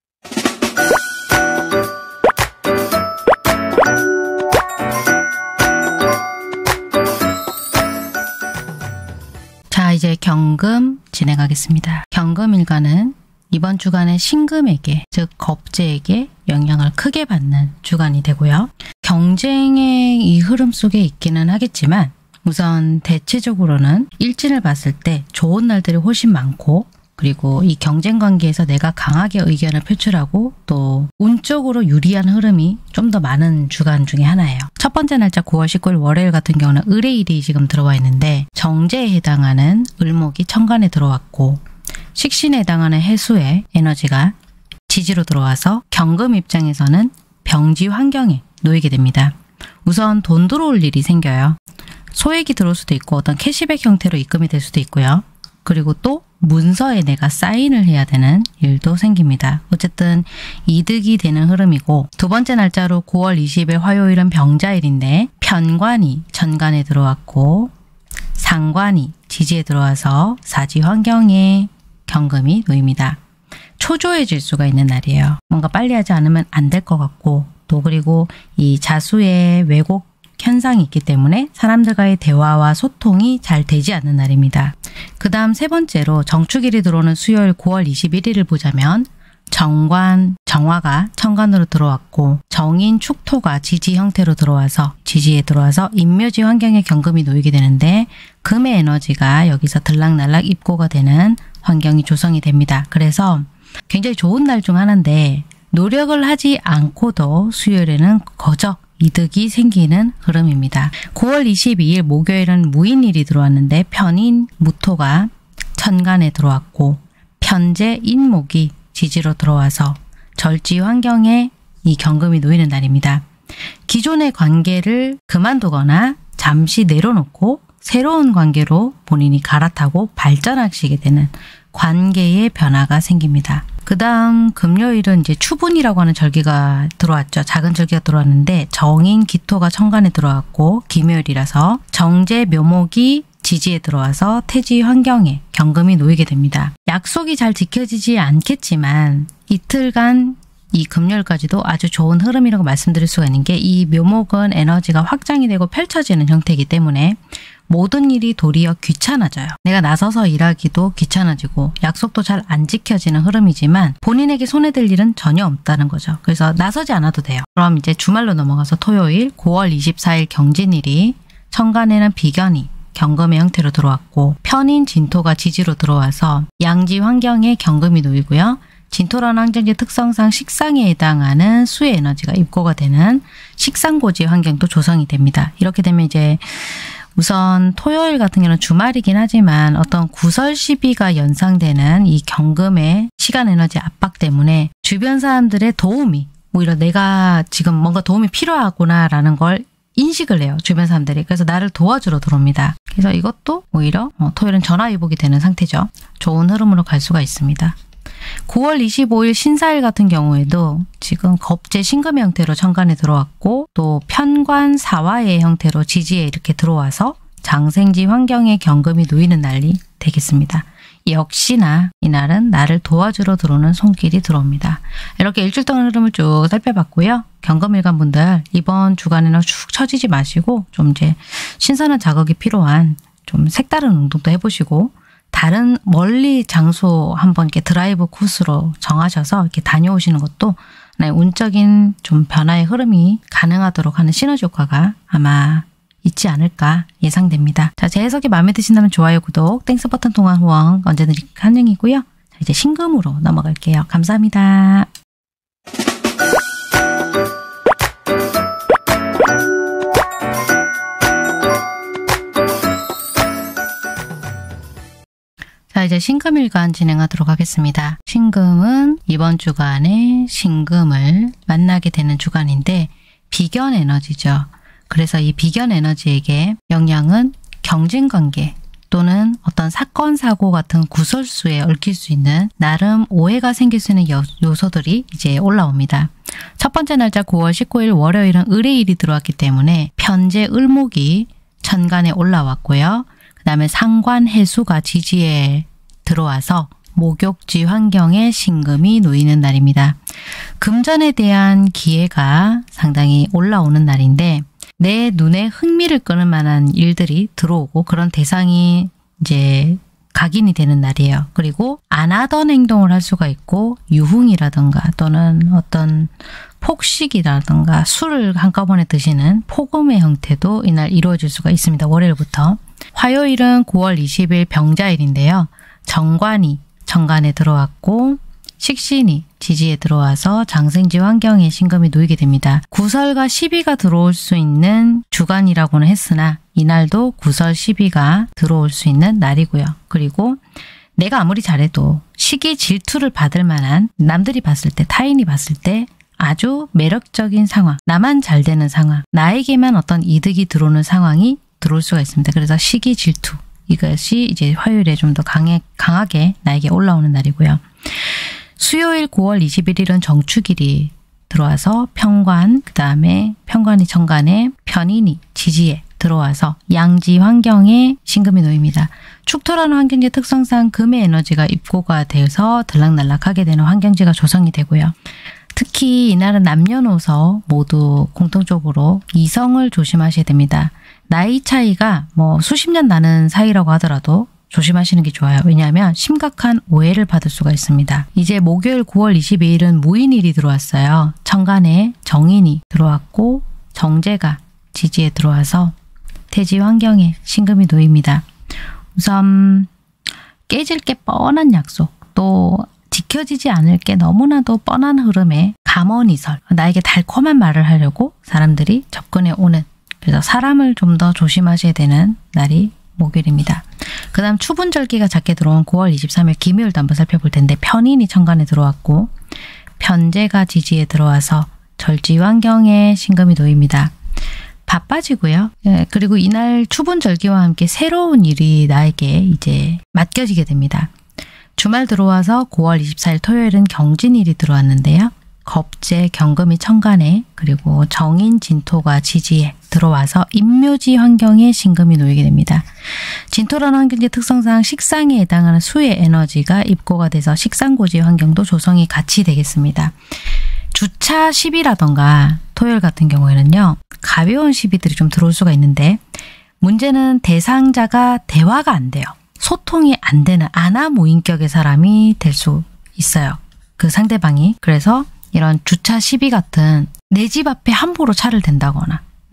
자, 이제 경금 진행하겠습니다. 경금일간은 이번 주간에 신금에게, 즉 겁재에게 영향을 크게 받는 주간이 되고요. 경쟁의 이 흐름 속에 있기는 하겠지만 우선 대체적으로는 일진을 봤을 때 좋은 날들이 훨씬 많고, 그리고 이 경쟁 관계에서 내가 강하게 의견을 표출하고 또 운적으로 유리한 흐름이 좀 더 많은 주간 중에 하나예요. 첫 번째 날짜 구월 십구일 월요일 같은 경우는 을의일이 지금 들어와 있는데 정제에 해당하는 을목이 천간에 들어왔고 식신에 해당하는 해수의 에너지가 지지로 들어와서 경금 입장에서는 병지 환경에 놓이게 됩니다. 우선 돈 들어올 일이 생겨요. 소액이 들어올 수도 있고 어떤 캐시백 형태로 입금이 될 수도 있고요. 그리고 또 문서에 내가 사인을 해야 되는 일도 생깁니다. 어쨌든 이득이 되는 흐름이고, 두 번째 날짜로 구월 이십일 화요일은 병자일인데 편관이 천간에 들어왔고 상관이 지지에 들어와서 사지 환경에 경금이 놓입니다. 초조해질 수가 있는 날이에요. 뭔가 빨리 하지 않으면 안 될 것 같고, 또 그리고 이 자수의 왜곡 현상이 있기 때문에 사람들과의 대화와 소통이 잘 되지 않는 날입니다. 그 다음 세 번째로 정축일이 들어오는 수요일 구월 이십일일을 보자면 정관, 정화가 천간으로 들어왔고 정인, 축토가 지지 형태로 들어와서 지지에 들어와서 인묘지 환경에 경금이 놓이게 되는데 금의 에너지가 여기서 들락날락 입고가 되는 환경이 조성이 됩니다. 그래서 굉장히 좋은 날 중 하나인데 노력을 하지 않고도 수요일에는 거저 이득이 생기는 흐름입니다. 구월 이십이일 목요일은 무인일이 들어왔는데 편인, 무토가 천간에 들어왔고 편재, 인목이 지지로 들어와서 절지 환경에 이 경금이 놓이는 날입니다. 기존의 관계를 그만두거나 잠시 내려놓고 새로운 관계로 본인이 갈아타고 발전하시게 되는 관계의 변화가 생깁니다. 그 다음 금요일은 이제 추분이라고 하는 절기가 들어왔죠. 작은 절기가 들어왔는데 정인, 기토가 천간에 들어왔고 기묘일이라서 정제, 묘목이 지지에 들어와서 태지 환경에 경금이 놓이게 됩니다. 약속이 잘 지켜지지 않겠지만 이틀간 이 금요일까지도 아주 좋은 흐름이라고 말씀드릴 수가 있는 게 이 묘목은 에너지가 확장이 되고 펼쳐지는 형태이기 때문에 모든 일이 도리어 귀찮아져요. 내가 나서서 일하기도 귀찮아지고 약속도 잘 안 지켜지는 흐름이지만 본인에게 손해될 일은 전혀 없다는 거죠. 그래서 나서지 않아도 돼요. 그럼 이제 주말로 넘어가서 토요일 구월 이십사일 경진일이 천간에는 비견이 경금의 형태로 들어왔고 편인, 진토가 지지로 들어와서 양지 환경에 경금이 놓이고요. 진토라는 환경지 특성상 식상에 해당하는 수의 에너지가 입고가 되는 식상고지 환경도 조성이 됩니다. 이렇게 되면 이제 우선 토요일 같은 경우는 주말이긴 하지만 어떤 구설 시비가 연상되는 이 경금의 시간 에너지 압박 때문에 주변 사람들의 도움이 오히려 내가 지금 뭔가 도움이 필요하구나라는 걸 인식을 해요. 주변 사람들이. 그래서 나를 도와주러 들어옵니다. 그래서 이것도 오히려 토요일은 전화위복이 되는 상태죠. 좋은 흐름으로 갈 수가 있습니다. 구월 이십오일 신사일 같은 경우에도 지금 겁재 신금의 형태로 천간에 들어왔고 또 편관 사화의 형태로 지지에 이렇게 들어와서 장생지 환경에 경금이 놓이는 날이 되겠습니다. 역시나 이날은 나를 도와주러 들어오는 손길이 들어옵니다. 이렇게 일주일 동안 흐름을 쭉 살펴봤고요. 경금일간 분들 이번 주간에는 쭉 처지지 마시고 좀 이제 신선한 자극이 필요한 좀 색다른 운동도 해보시고 다른 멀리 장소 한번 이렇게 드라이브 코스로 정하셔서 이렇게 다녀오시는 것도 운적인 좀 변화의 흐름이 가능하도록 하는 시너지 효과가 아마 있지 않을까 예상됩니다. 자, 제 해석이 마음에 드신다면 좋아요, 구독, 땡스 버튼 통화 후원 언제든지 환영이고요. 자, 이제 신금으로 넘어갈게요. 감사합니다. 자, 이제 신금일간 진행하도록 하겠습니다. 신금은 이번 주간에 신금을 만나게 되는 주간인데 비견 에너지죠. 그래서 이 비견 에너지에게 영향은 경진관계 또는 어떤 사건, 사고 같은 구설수에 얽힐 수 있는 나름 오해가 생길 수 있는 요소들이 이제 올라옵니다. 첫 번째 날짜 구월 십구일 월요일은 을의일이 들어왔기 때문에 편재 을목이 천간에 올라왔고요. 그 다음에 상관 해수가 지지에 들어와서 목욕지 환경에 신금이 놓이는 날입니다. 금전에 대한 기회가 상당히 올라오는 날인데 내 눈에 흥미를 끄는 만한 일들이 들어오고 그런 대상이 이제 각인이 되는 날이에요. 그리고 안 하던 행동을 할 수가 있고 유흥이라든가 또는 어떤 폭식이라든가 술을 한꺼번에 드시는 폭음의 형태도 이날 이루어질 수가 있습니다. 월요일부터. 화요일은 구월 이십일 병자일인데요. 정관이 정관에 들어왔고 식신이 지지에 들어와서 장생지 환경에 신금이 놓이게 됩니다. 구설과 시비가 들어올 수 있는 주간이라고는 했으나 이날도 구설 시비가 들어올 수 있는 날이고요. 그리고 내가 아무리 잘해도 시기 질투를 받을 만한 남들이 봤을 때 타인이 봤을 때 아주 매력적인 상황, 나만 잘 되는 상황, 나에게만 어떤 이득이 들어오는 상황이 들어올 수가 있습니다. 그래서 시기 질투 이것이 이제 화요일에 좀 더 강해, 강하게 나에게 올라오는 날이고요. 수요일 구월 이십일일은 정축일이 들어와서 편관, 그 다음에 편관이 정관에 편인이 지지에 들어와서 양지 환경에 신금이 놓입니다. 축토라는 환경지 특성상 금의 에너지가 입고가 돼서 들락날락하게 되는 환경지가 조성이 되고요. 특히 이날은 남녀노소 모두 공통적으로 이성을 조심하셔야 됩니다. 나이 차이가 뭐 수십 년 나는 사이라고 하더라도 조심하시는 게 좋아요. 왜냐하면 심각한 오해를 받을 수가 있습니다. 이제 목요일 구월 이십이일은 무인일이 들어왔어요. 천간에 정인이 들어왔고 정제가 지지에 들어와서 태지 환경에 신금이 놓입니다. 우선 깨질 게 뻔한 약속, 또 지켜지지 않을 게 너무나도 뻔한 흐름에 감언이설, 나에게 달콤한 말을 하려고 사람들이 접근해 오는, 그래서 사람을 좀 더 조심하셔야 되는 날이 목요일입니다. 그 다음 추분절기가 작게 들어온 구월 이십삼일 김요일도 한번 살펴볼 텐데 편인이 천간에 들어왔고 편재가 지지에 들어와서 절지 환경에 신금이 놓입니다. 바빠지고요. 예, 그리고 이날 추분절기와 함께 새로운 일이 나에게 이제 맡겨지게 됩니다. 주말 들어와서 구월 이십사일 토요일은 경진일이 들어왔는데요. 겁재, 경금이 천간에 그리고 정인, 진토가 지지에 들어와서 임묘지 환경에 신금이 놓이게 됩니다. 진토라는 환경지 특성상 식상에 해당하는 수의 에너지가 입고가 돼서 식상고지 환경도 조성이 같이 되겠습니다. 주차 시비라던가 토요일 같은 경우에는요. 가벼운 시비들이 좀 들어올 수가 있는데 문제는 대상자가 대화가 안 돼요. 소통이 안 되는 아나무인격의 사람이 될 수 있어요. 그 상대방이. 그래서 이런 주차 시비 같은 내 집 앞에 함부로 차를 댄다거나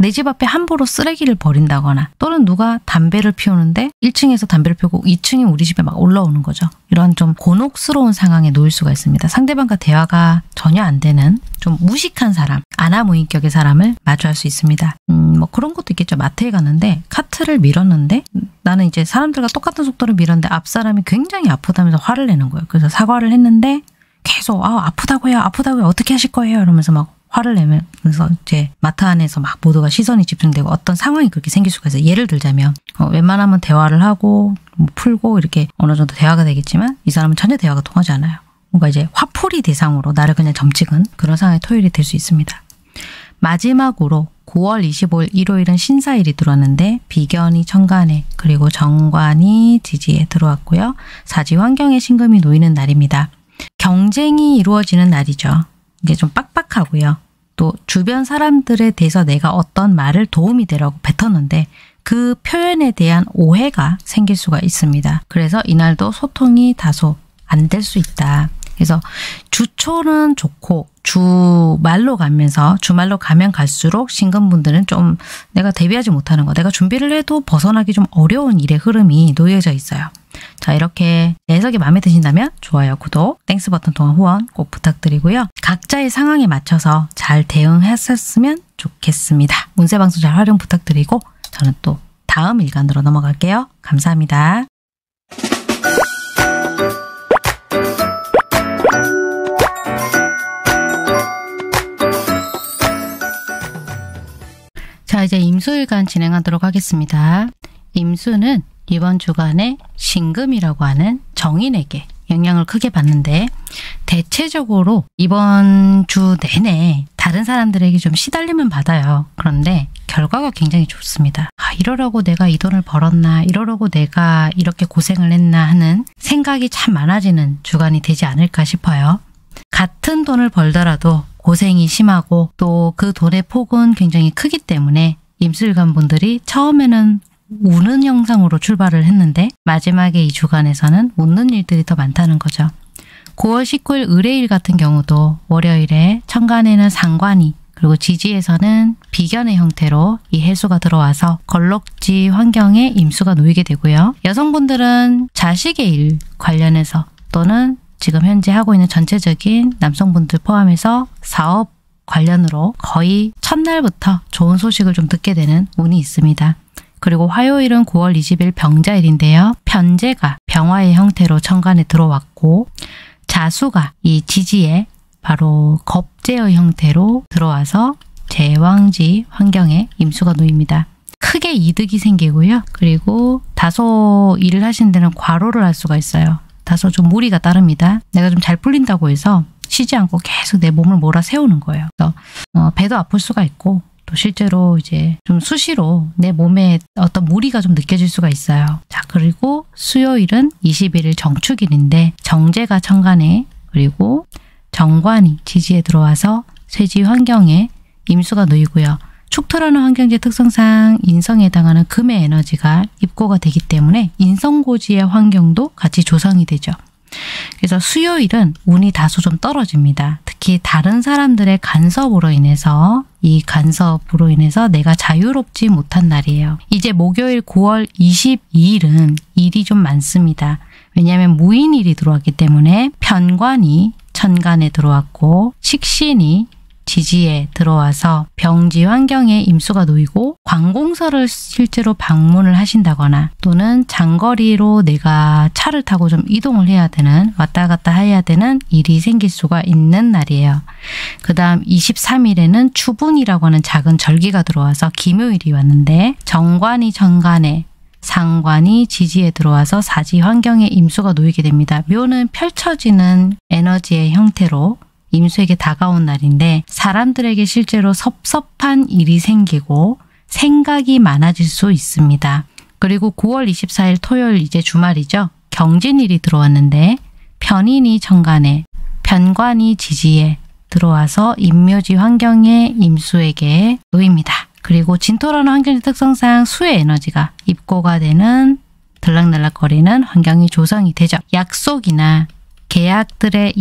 내 집 앞에 함부로 쓰레기를 버린다거나 또는 누가 담배를 피우는데 일 층에서 담배를 피우고 이 층에 우리 집에 막 올라오는 거죠. 이런 좀 곤혹스러운 상황에 놓일 수가 있습니다. 상대방과 대화가 전혀 안 되는 좀 무식한 사람, 아나무인격의 사람을 마주할 수 있습니다. 음, 뭐 그런 것도 있겠죠. 마트에 갔는데 카트를 밀었는데 나는 이제 사람들과 똑같은 속도로 밀었는데 앞 사람이 굉장히 아프다면서 화를 내는 거예요. 그래서 사과를 했는데 계속 아 아프다고요, 아프다고요, 어떻게 하실 거예요? 이러면서 막 화를 내면서 이제 마트 안에서 막 모두가 시선이 집중되고 어떤 상황이 그렇게 생길 수가 있어요. 예를 들자면 어, 웬만하면 대화를 하고 뭐 풀고 이렇게 어느 정도 대화가 되겠지만 이 사람은 전혀 대화가 통하지 않아요. 뭔가 이제 화풀이 대상으로 나를 그냥 점찍은 그런 상황의 토요일이 될 수 있습니다. 마지막으로 구월 이십오일 일요일은 신사일이 들어왔는데 비견이 천간에 그리고 정관이 지지에 들어왔고요. 사지 환경에 신금이 놓이는 날입니다. 경쟁이 이루어지는 날이죠. 이게 좀 빡빡하고요. 또 주변 사람들에 대해서 내가 어떤 말을 도움이 되라고 뱉었는데 그 표현에 대한 오해가 생길 수가 있습니다. 그래서 이날도 소통이 다소 안 될 수 있다. 그래서 주초는 좋고 주말로 가면서 주말로 가면 갈수록 신금분들은 좀 내가 대비하지 못하는 거, 내가 준비를 해도 벗어나기 좀 어려운 일의 흐름이 놓여져 있어요. 자, 이렇게 해석이 마음에 드신다면 좋아요, 구독, 땡스 버튼 통한 후원 꼭 부탁드리고요. 각자의 상황에 맞춰서 잘 대응했었으면 좋겠습니다. 운세방송 잘 활용 부탁드리고 저는 또 다음 일간으로 넘어갈게요. 감사합니다. 자, 이제 임수일간 진행하도록 하겠습니다. 임수는 이번 주간에 신금이라고 하는 정인에게 영향을 크게 받는데 대체적으로 이번 주 내내 다른 사람들에게 좀 시달림은 받아요. 그런데 결과가 굉장히 좋습니다. 아, 이러려고 내가 이 돈을 벌었나, 이러려고 내가 이렇게 고생을 했나 하는 생각이 참 많아지는 주간이 되지 않을까 싶어요. 같은 돈을 벌더라도 고생이 심하고 또 그 돈의 폭은 굉장히 크기 때문에 임수일간 분들이 처음에는 우는 형상으로 출발을 했는데 마지막에 이 주간에서는 웃는 일들이 더 많다는 거죠. 구월 십구일 의뢰일 같은 경우도 월요일에 천간에는 상관이 그리고 지지에서는 비견의 형태로 이 해수가 들어와서 걸럭지 환경에 임수가 놓이게 되고요. 여성분들은 자식의 일 관련해서 또는 지금 현재 하고 있는 전체적인 남성분들 포함해서 사업 관련으로 거의 첫날부터 좋은 소식을 좀 듣게 되는 운이 있습니다. 그리고 화요일은 구월 이십일 병자일인데요. 편제가 병화의 형태로 천간에 들어왔고 자수가 이 지지에 바로 겁제의 형태로 들어와서 제왕지 환경에 임수가 놓입니다. 크게 이득이 생기고요. 그리고 다소 일을 하시는 데는 과로를 할 수가 있어요. 다소 좀 무리가 따릅니다. 내가 좀 잘 풀린다고 해서 쉬지 않고 계속 내 몸을 몰아세우는 거예요. 그래서 어, 배도 아플 수가 있고 또 실제로 이제 좀 수시로 내 몸에 어떤 무리가 좀 느껴질 수가 있어요. 자, 그리고 수요일은 이십일일 정축일인데 정제가 천간에 그리고 정관이 지지에 들어와서 쇠지 환경에 임수가 놓이고요. 축토라는 환경지 특성상 인성에 해당하는 금의 에너지가 입고가 되기 때문에 인성고지의 환경도 같이 조성이 되죠. 그래서 수요일은 운이 다소 좀 떨어집니다. 특히 다른 사람들의 간섭으로 인해서 이 간섭으로 인해서 내가 자유롭지 못한 날이에요. 이제 목요일 구월 이십이일은 일이 좀 많습니다. 왜냐하면 무인일이 들어왔기 때문에 편관이 천간에 들어왔고 식신이 지지에 들어와서 병지 환경에 임수가 놓이고 관공서를 실제로 방문을 하신다거나 또는 장거리로 내가 차를 타고 좀 이동을 해야 되는 왔다 갔다 해야 되는 일이 생길 수가 있는 날이에요. 그 다음 이십삼일에는 추분이라고 하는 작은 절기가 들어와서 기묘일이 왔는데 정관이 천간에 상관이 지지에 들어와서 사지 환경에 임수가 놓이게 됩니다. 묘는 펼쳐지는 에너지의 형태로 임수에게 다가온 날인데 사람들에게 실제로 섭섭한 일이 생기고 생각이 많아질 수 있습니다. 그리고 구월 이십사일 토요일 이제 주말이죠. 경진일이 들어왔는데 편인이 천간에 편관이 지지에 들어와서 임묘지 환경에 임수에게 놓입니다. 그리고 진토라는 환경의 특성상 수의 에너지가 입고가 되는 들락날락거리는 환경이 조성이 되죠. 약속이나 계약들의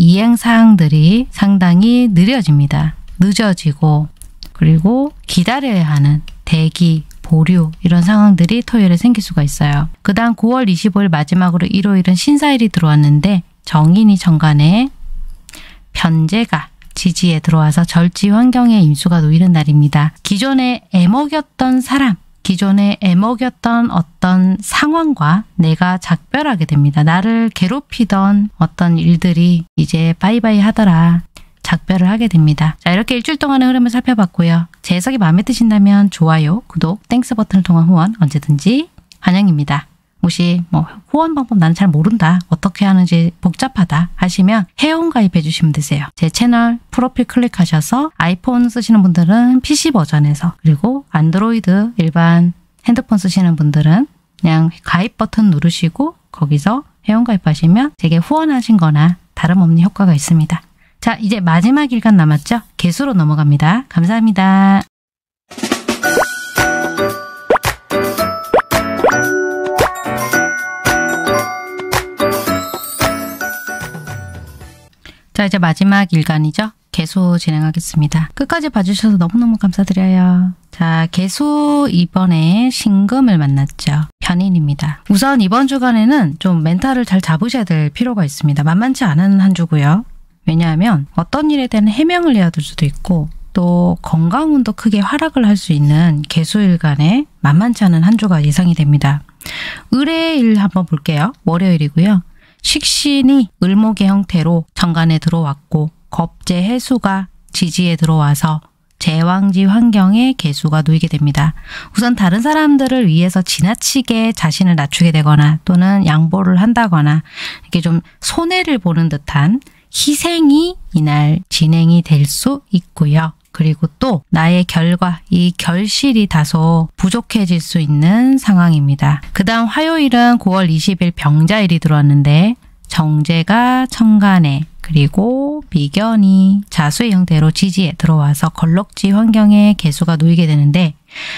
이행사항들이 상당히 느려집니다. 늦어지고 그리고 기다려야 하는 대기, 보류 이런 상황들이 토요일에 생길 수가 있어요. 그 다음 구월 이십오일 마지막으로 일요일은 신사일이 들어왔는데 정인이 정관에 편제가 지지에 들어와서 절지 환경에 임수가 놓이는 날입니다. 기존에 애먹였던 사람, 기존에 애먹였던 어떤 상황과 내가 작별하게 됩니다. 나를 괴롭히던 어떤 일들이 이제 바이바이 하더라. 작별을 하게 됩니다. 자, 이렇게 일주일 동안의 흐름을 살펴봤고요. 제 해석이 마음에 드신다면 좋아요, 구독, 땡스 버튼을 통한 후원 언제든지 환영입니다. 혹시 뭐 후원 방법 나는 잘 모른다, 어떻게 하는지 복잡하다 하시면 회원 가입해 주시면 되세요. 제 채널 프로필 클릭하셔서 아이폰 쓰시는 분들은 피씨 버전에서, 그리고 안드로이드 일반 핸드폰 쓰시는 분들은 그냥 가입 버튼 누르시고 거기서 회원 가입하시면 제게 후원하신 거나 다름없는 효과가 있습니다. 자, 이제 마지막 일간 남았죠? 개수로 넘어갑니다. 감사합니다. 자, 이제 마지막 일간이죠? 개수 진행하겠습니다. 끝까지 봐주셔서 너무너무 감사드려요. 자, 개수 이번에 신금을 만났죠. 편인입니다. 우선 이번 주간에는 좀 멘탈을 잘 잡으셔야 될 필요가 있습니다. 만만치 않은 한 주고요. 왜냐하면 어떤 일에 대한 해명을 해야 될 수도 있고 또 건강운도 크게 하락을 할 수 있는 개수일간에 만만치 않은 한 주가 예상이 됩니다. 을의일 한번 볼게요. 월요일이고요. 식신이 을목의 형태로 정관에 들어왔고 겁재 해수가 지지에 들어와서 제왕지 환경에 개수가 놓이게 됩니다. 우선 다른 사람들을 위해서 지나치게 자신을 낮추게 되거나 또는 양보를 한다거나 이렇게 좀 손해를 보는 듯한 희생이 이날 진행이 될 수 있고요. 그리고 또 나의 결과, 이 결실이 다소 부족해질 수 있는 상황입니다. 그 다음 화요일은 구월 이십일 병자일이 들어왔는데 정제가 천간에 그리고 미견이 자수의 형태로 지지에 들어와서 걸럭지 환경에 개수가 놓이게 되는데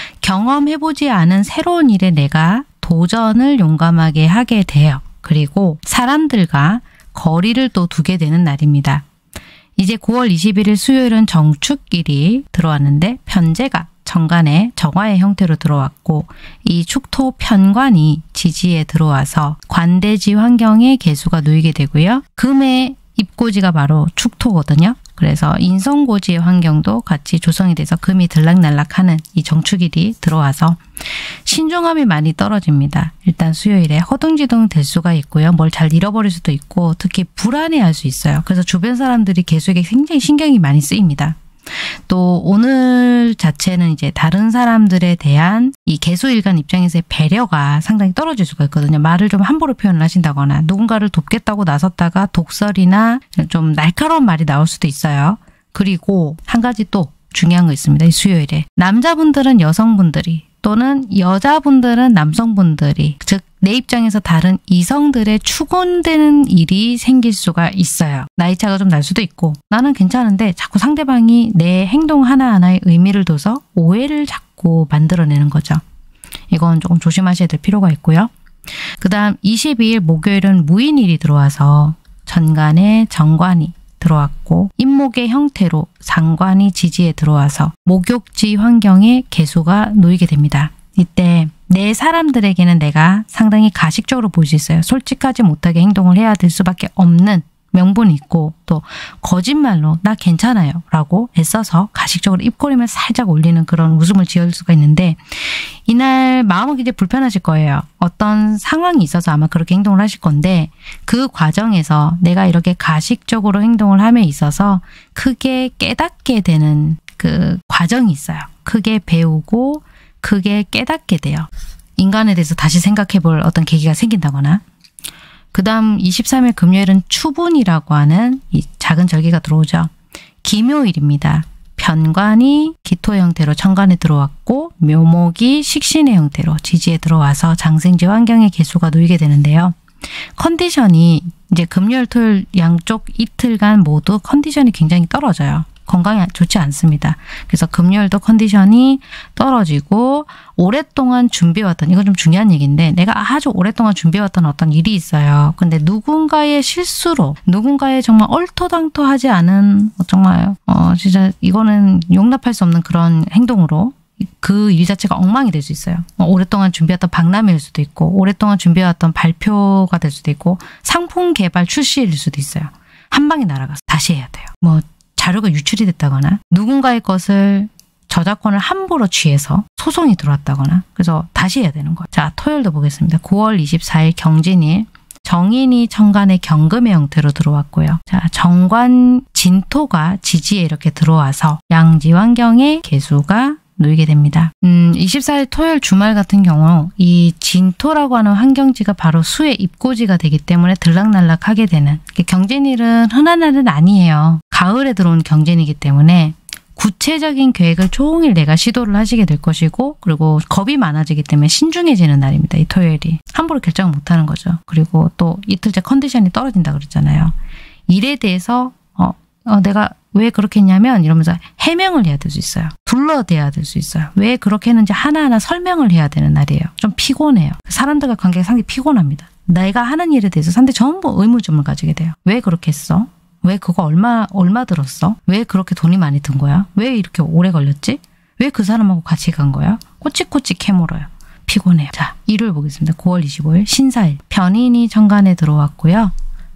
경험해보지 않은 새로운 일에 내가 도전을 용감하게 하게 돼요. 그리고 사람들과 거리를 또 두게 되는 날입니다. 이제 구월 이십일일 수요일은 정축일이 들어왔는데 편제가 정관에 정화의 형태로 들어왔고 이 축토 편관이 지지에 들어와서 관대지 환경에 개수가 놓이게 되고요. 금의 입고지가 바로 축토거든요. 그래서 인성고지의 환경도 같이 조성이 돼서 금이 들락날락하는 이 정축일이 들어와서 신중함이 많이 떨어집니다. 일단 수요일에 허둥지둥 될 수가 있고요. 뭘 잘 잃어버릴 수도 있고 특히 불안해할 수 있어요. 그래서 주변 사람들이 개수에게 굉장히 신경이 많이 쓰입니다. 또 오늘 자체는 이제 다른 사람들에 대한 이 개수일간 입장에서의 배려가 상당히 떨어질 수가 있거든요. 말을 좀 함부로 표현을 하신다거나 누군가를 돕겠다고 나섰다가 독설이나 좀 날카로운 말이 나올 수도 있어요. 그리고 한 가지 또 중요한 거 있습니다. 이 수요일에 남자분들은 여성분들이 또는 여자분들은 남성분들이 즉 내 입장에서 다른 이성들의 추곤되는 일이 생길 수가 있어요. 나이 차가 좀 날 수도 있고 나는 괜찮은데 자꾸 상대방이 내 행동 하나하나에 의미를 둬서 오해를 자꾸 만들어내는 거죠. 이건 조금 조심하셔야 될 필요가 있고요. 그 다음 이십이일 목요일은 무인일이 들어와서 전간에 정관이 들어왔고 인목의 형태로 상관이 지지에 들어와서 목욕지 환경에 개수가 놓이게 됩니다. 이때 내 사람들에게는 내가 상당히 가식적으로 보일 수 있어요. 솔직하지 못하게 행동을 해야 될 수밖에 없는 명분이 있고 또 거짓말로 나 괜찮아요 라고 애써서 가식적으로 입꼬림을 살짝 올리는 그런 웃음을 지을 수가 있는데 이날 마음은 굉장히 불편하실 거예요. 어떤 상황이 있어서 아마 그렇게 행동을 하실 건데 그 과정에서 내가 이렇게 가식적으로 행동을 함에 있어서 크게 깨닫게 되는 그 과정이 있어요. 크게 배우고 크게 깨닫게 돼요. 인간에 대해서 다시 생각해 볼 어떤 계기가 생긴다거나 그 다음 이십삼일 금요일은 추분이라고 하는 이 작은 절기가 들어오죠. 기묘일입니다. 편관이 기토의 형태로 천간에 들어왔고 묘목이 식신의 형태로 지지에 들어와서 장생지 환경의 개수가 놓이게 되는데요. 컨디션이 이제 금요일 토요일 양쪽 이틀간 모두 컨디션이 굉장히 떨어져요. 건강이 좋지 않습니다. 그래서 금요일도 컨디션이 떨어지고 오랫동안 준비해왔던, 이건 좀 중요한 얘기인데 내가 아주 오랫동안 준비해왔던 어떤 일이 있어요. 근데 누군가의 실수로 누군가의 정말 얼토당토하지 않은 정말 어 진짜 이거는 용납할 수 없는 그런 행동으로 그 일 자체가 엉망이 될 수 있어요. 오랫동안 준비했던 박람회일 수도 있고 오랫동안 준비해왔던 발표가 될 수도 있고 상품 개발 출시일 수도 있어요. 한 방에 날아가서 다시 해야 돼요. 뭐 자료가 유출이 됐다거나 누군가의 것을 저작권을 함부로 취해서 소송이 들어왔다거나 그래서 다시 해야 되는 거예요. 자, 토요일도 보겠습니다. 구월 이십사일 경진일 정인이 천간의 경금의 형태로 들어왔고요. 자, 정관 진토가 지지에 이렇게 들어와서 양지환경에 개수가 놓이게 됩니다. 음, 이십사일 토요일 주말 같은 경우 이 진토라고 하는 환경지가 바로 수의 입고지가 되기 때문에 들락날락하게 되는 경진일은 흔한 날은 아니에요. 가을에 들어온 경진이기 때문에 구체적인 계획을 종일 내가 시도를 하시게 될 것이고 그리고 겁이 많아지기 때문에 신중해지는 날입니다. 이 토요일이. 함부로 결정을 못하는 거죠. 그리고 또 이틀째 컨디션이 떨어진다 그랬잖아요. 일에 대해서 어, 어, 내가 왜 그렇게 했냐면 이러면서 해명을 해야 될 수 있어요. 둘러대야 될 수 있어요. 왜 그렇게 했는지 하나하나 설명을 해야 되는 날이에요. 좀 피곤해요. 사람들과 관계가 상당히 피곤합니다. 내가 하는 일에 대해서 상대 전부 의문점을 가지게 돼요. 왜 그렇게 했어? 왜 그거 얼마 얼마 들었어? 왜 그렇게 돈이 많이 든 거야? 왜 이렇게 오래 걸렸지? 왜 그 사람하고 같이 간 거야? 꼬치꼬치 캐물어요. 피곤해요. 자, 일요일 보겠습니다. 구월 이십오일 신사일. 변인이 천간에 들어왔고요.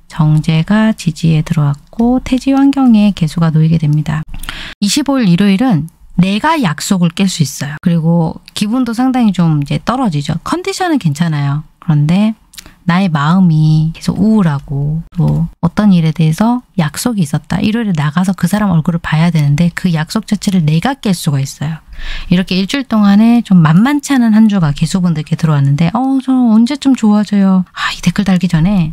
정제가 지지에 들어왔고 태지 환경에 개수가 놓이게 됩니다. 이십오일 일요일은 내가 약속을 깰 수 있어요. 그리고 기분도 상당히 좀 이제 떨어지죠. 컨디션은 괜찮아요. 그런데 나의 마음이 계속 우울하고 또 어떤 일에 대해서 약속이 있었다. 일요일에 나가서 그 사람 얼굴을 봐야 되는데 그 약속 자체를 내가 깰 수가 있어요. 이렇게 일주일 동안에 좀 만만치 않은 한 주가 개수분들께 들어왔는데 어, 저 언제쯤 좋아져요. 아, 이 댓글 달기 전에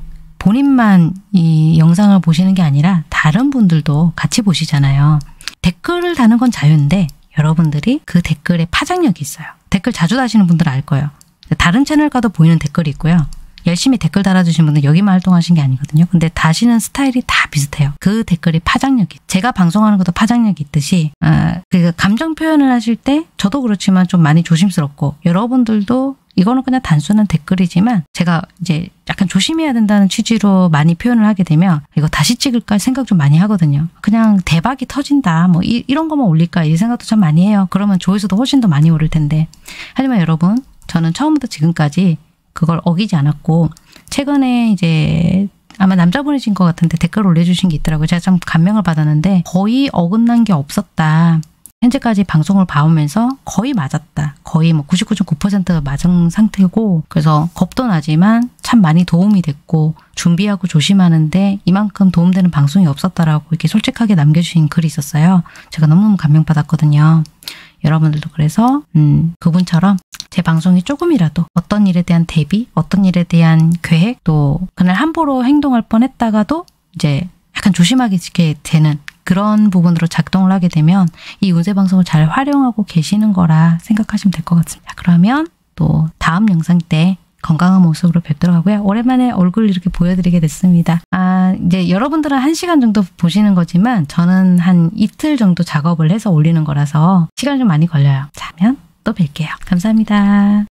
본인만 이 영상을 보시는 게 아니라 다른 분들도 같이 보시잖아요. 댓글을 다는 건 자유인데 여러분들이 그 댓글에 파장력이 있어요. 댓글 자주 다시는 분들은 알 거예요. 다른 채널 가도 보이는 댓글이 있고요. 열심히 댓글 달아주신 분들 여기만 활동하신 게 아니거든요. 근데 다시는 스타일이 다 비슷해요. 그 댓글이 파장력이 제가 방송하는 것도 파장력이 있듯이 아, 그 감정 표현을 하실 때 저도 그렇지만 좀 많이 조심스럽고 여러분들도 이거는 그냥 단순한 댓글이지만 제가 이제 약간 조심해야 된다는 취지로 많이 표현을 하게 되면 이거 다시 찍을까 생각 좀 많이 하거든요. 그냥 대박이 터진다 뭐 이, 이런 것만 올릴까 이 생각도 참 많이 해요. 그러면 조회수도 훨씬 더 많이 오를 텐데 하지만 여러분 저는 처음부터 지금까지 그걸 어기지 않았고 최근에 이제 아마 남자분이신 것 같은데 댓글 올려주신 게 있더라고요. 제가 참 감명을 받았는데 거의 어긋난 게 없었다. 현재까지 방송을 봐오면서 거의 맞았다. 거의 뭐 구십구 점 구 퍼센트 맞은 상태고 그래서 겁도 나지만 참 많이 도움이 됐고 준비하고 조심하는데 이만큼 도움되는 방송이 없었다라고 이렇게 솔직하게 남겨주신 글이 있었어요. 제가 너무너무 감명받았거든요. 여러분들도 그래서 음, 그분처럼 제 방송이 조금이라도 어떤 일에 대한 대비, 어떤 일에 대한 계획, 또 그날 함부로 행동할 뻔했다가도 이제 약간 조심하게 되는 그런 부분으로 작동을 하게 되면 이 운세 방송을 잘 활용하고 계시는 거라 생각하시면 될 것 같습니다. 그러면 또 다음 영상 때 건강한 모습으로 뵙도록 하고요. 오랜만에 얼굴 이렇게 보여드리게 됐습니다. 아, 이제 여러분들은 한 시간 정도 보시는 거지만 저는 한 이틀 정도 작업을 해서 올리는 거라서 시간이 좀 많이 걸려요. 자, 그러면 또 뵐게요. 감사합니다.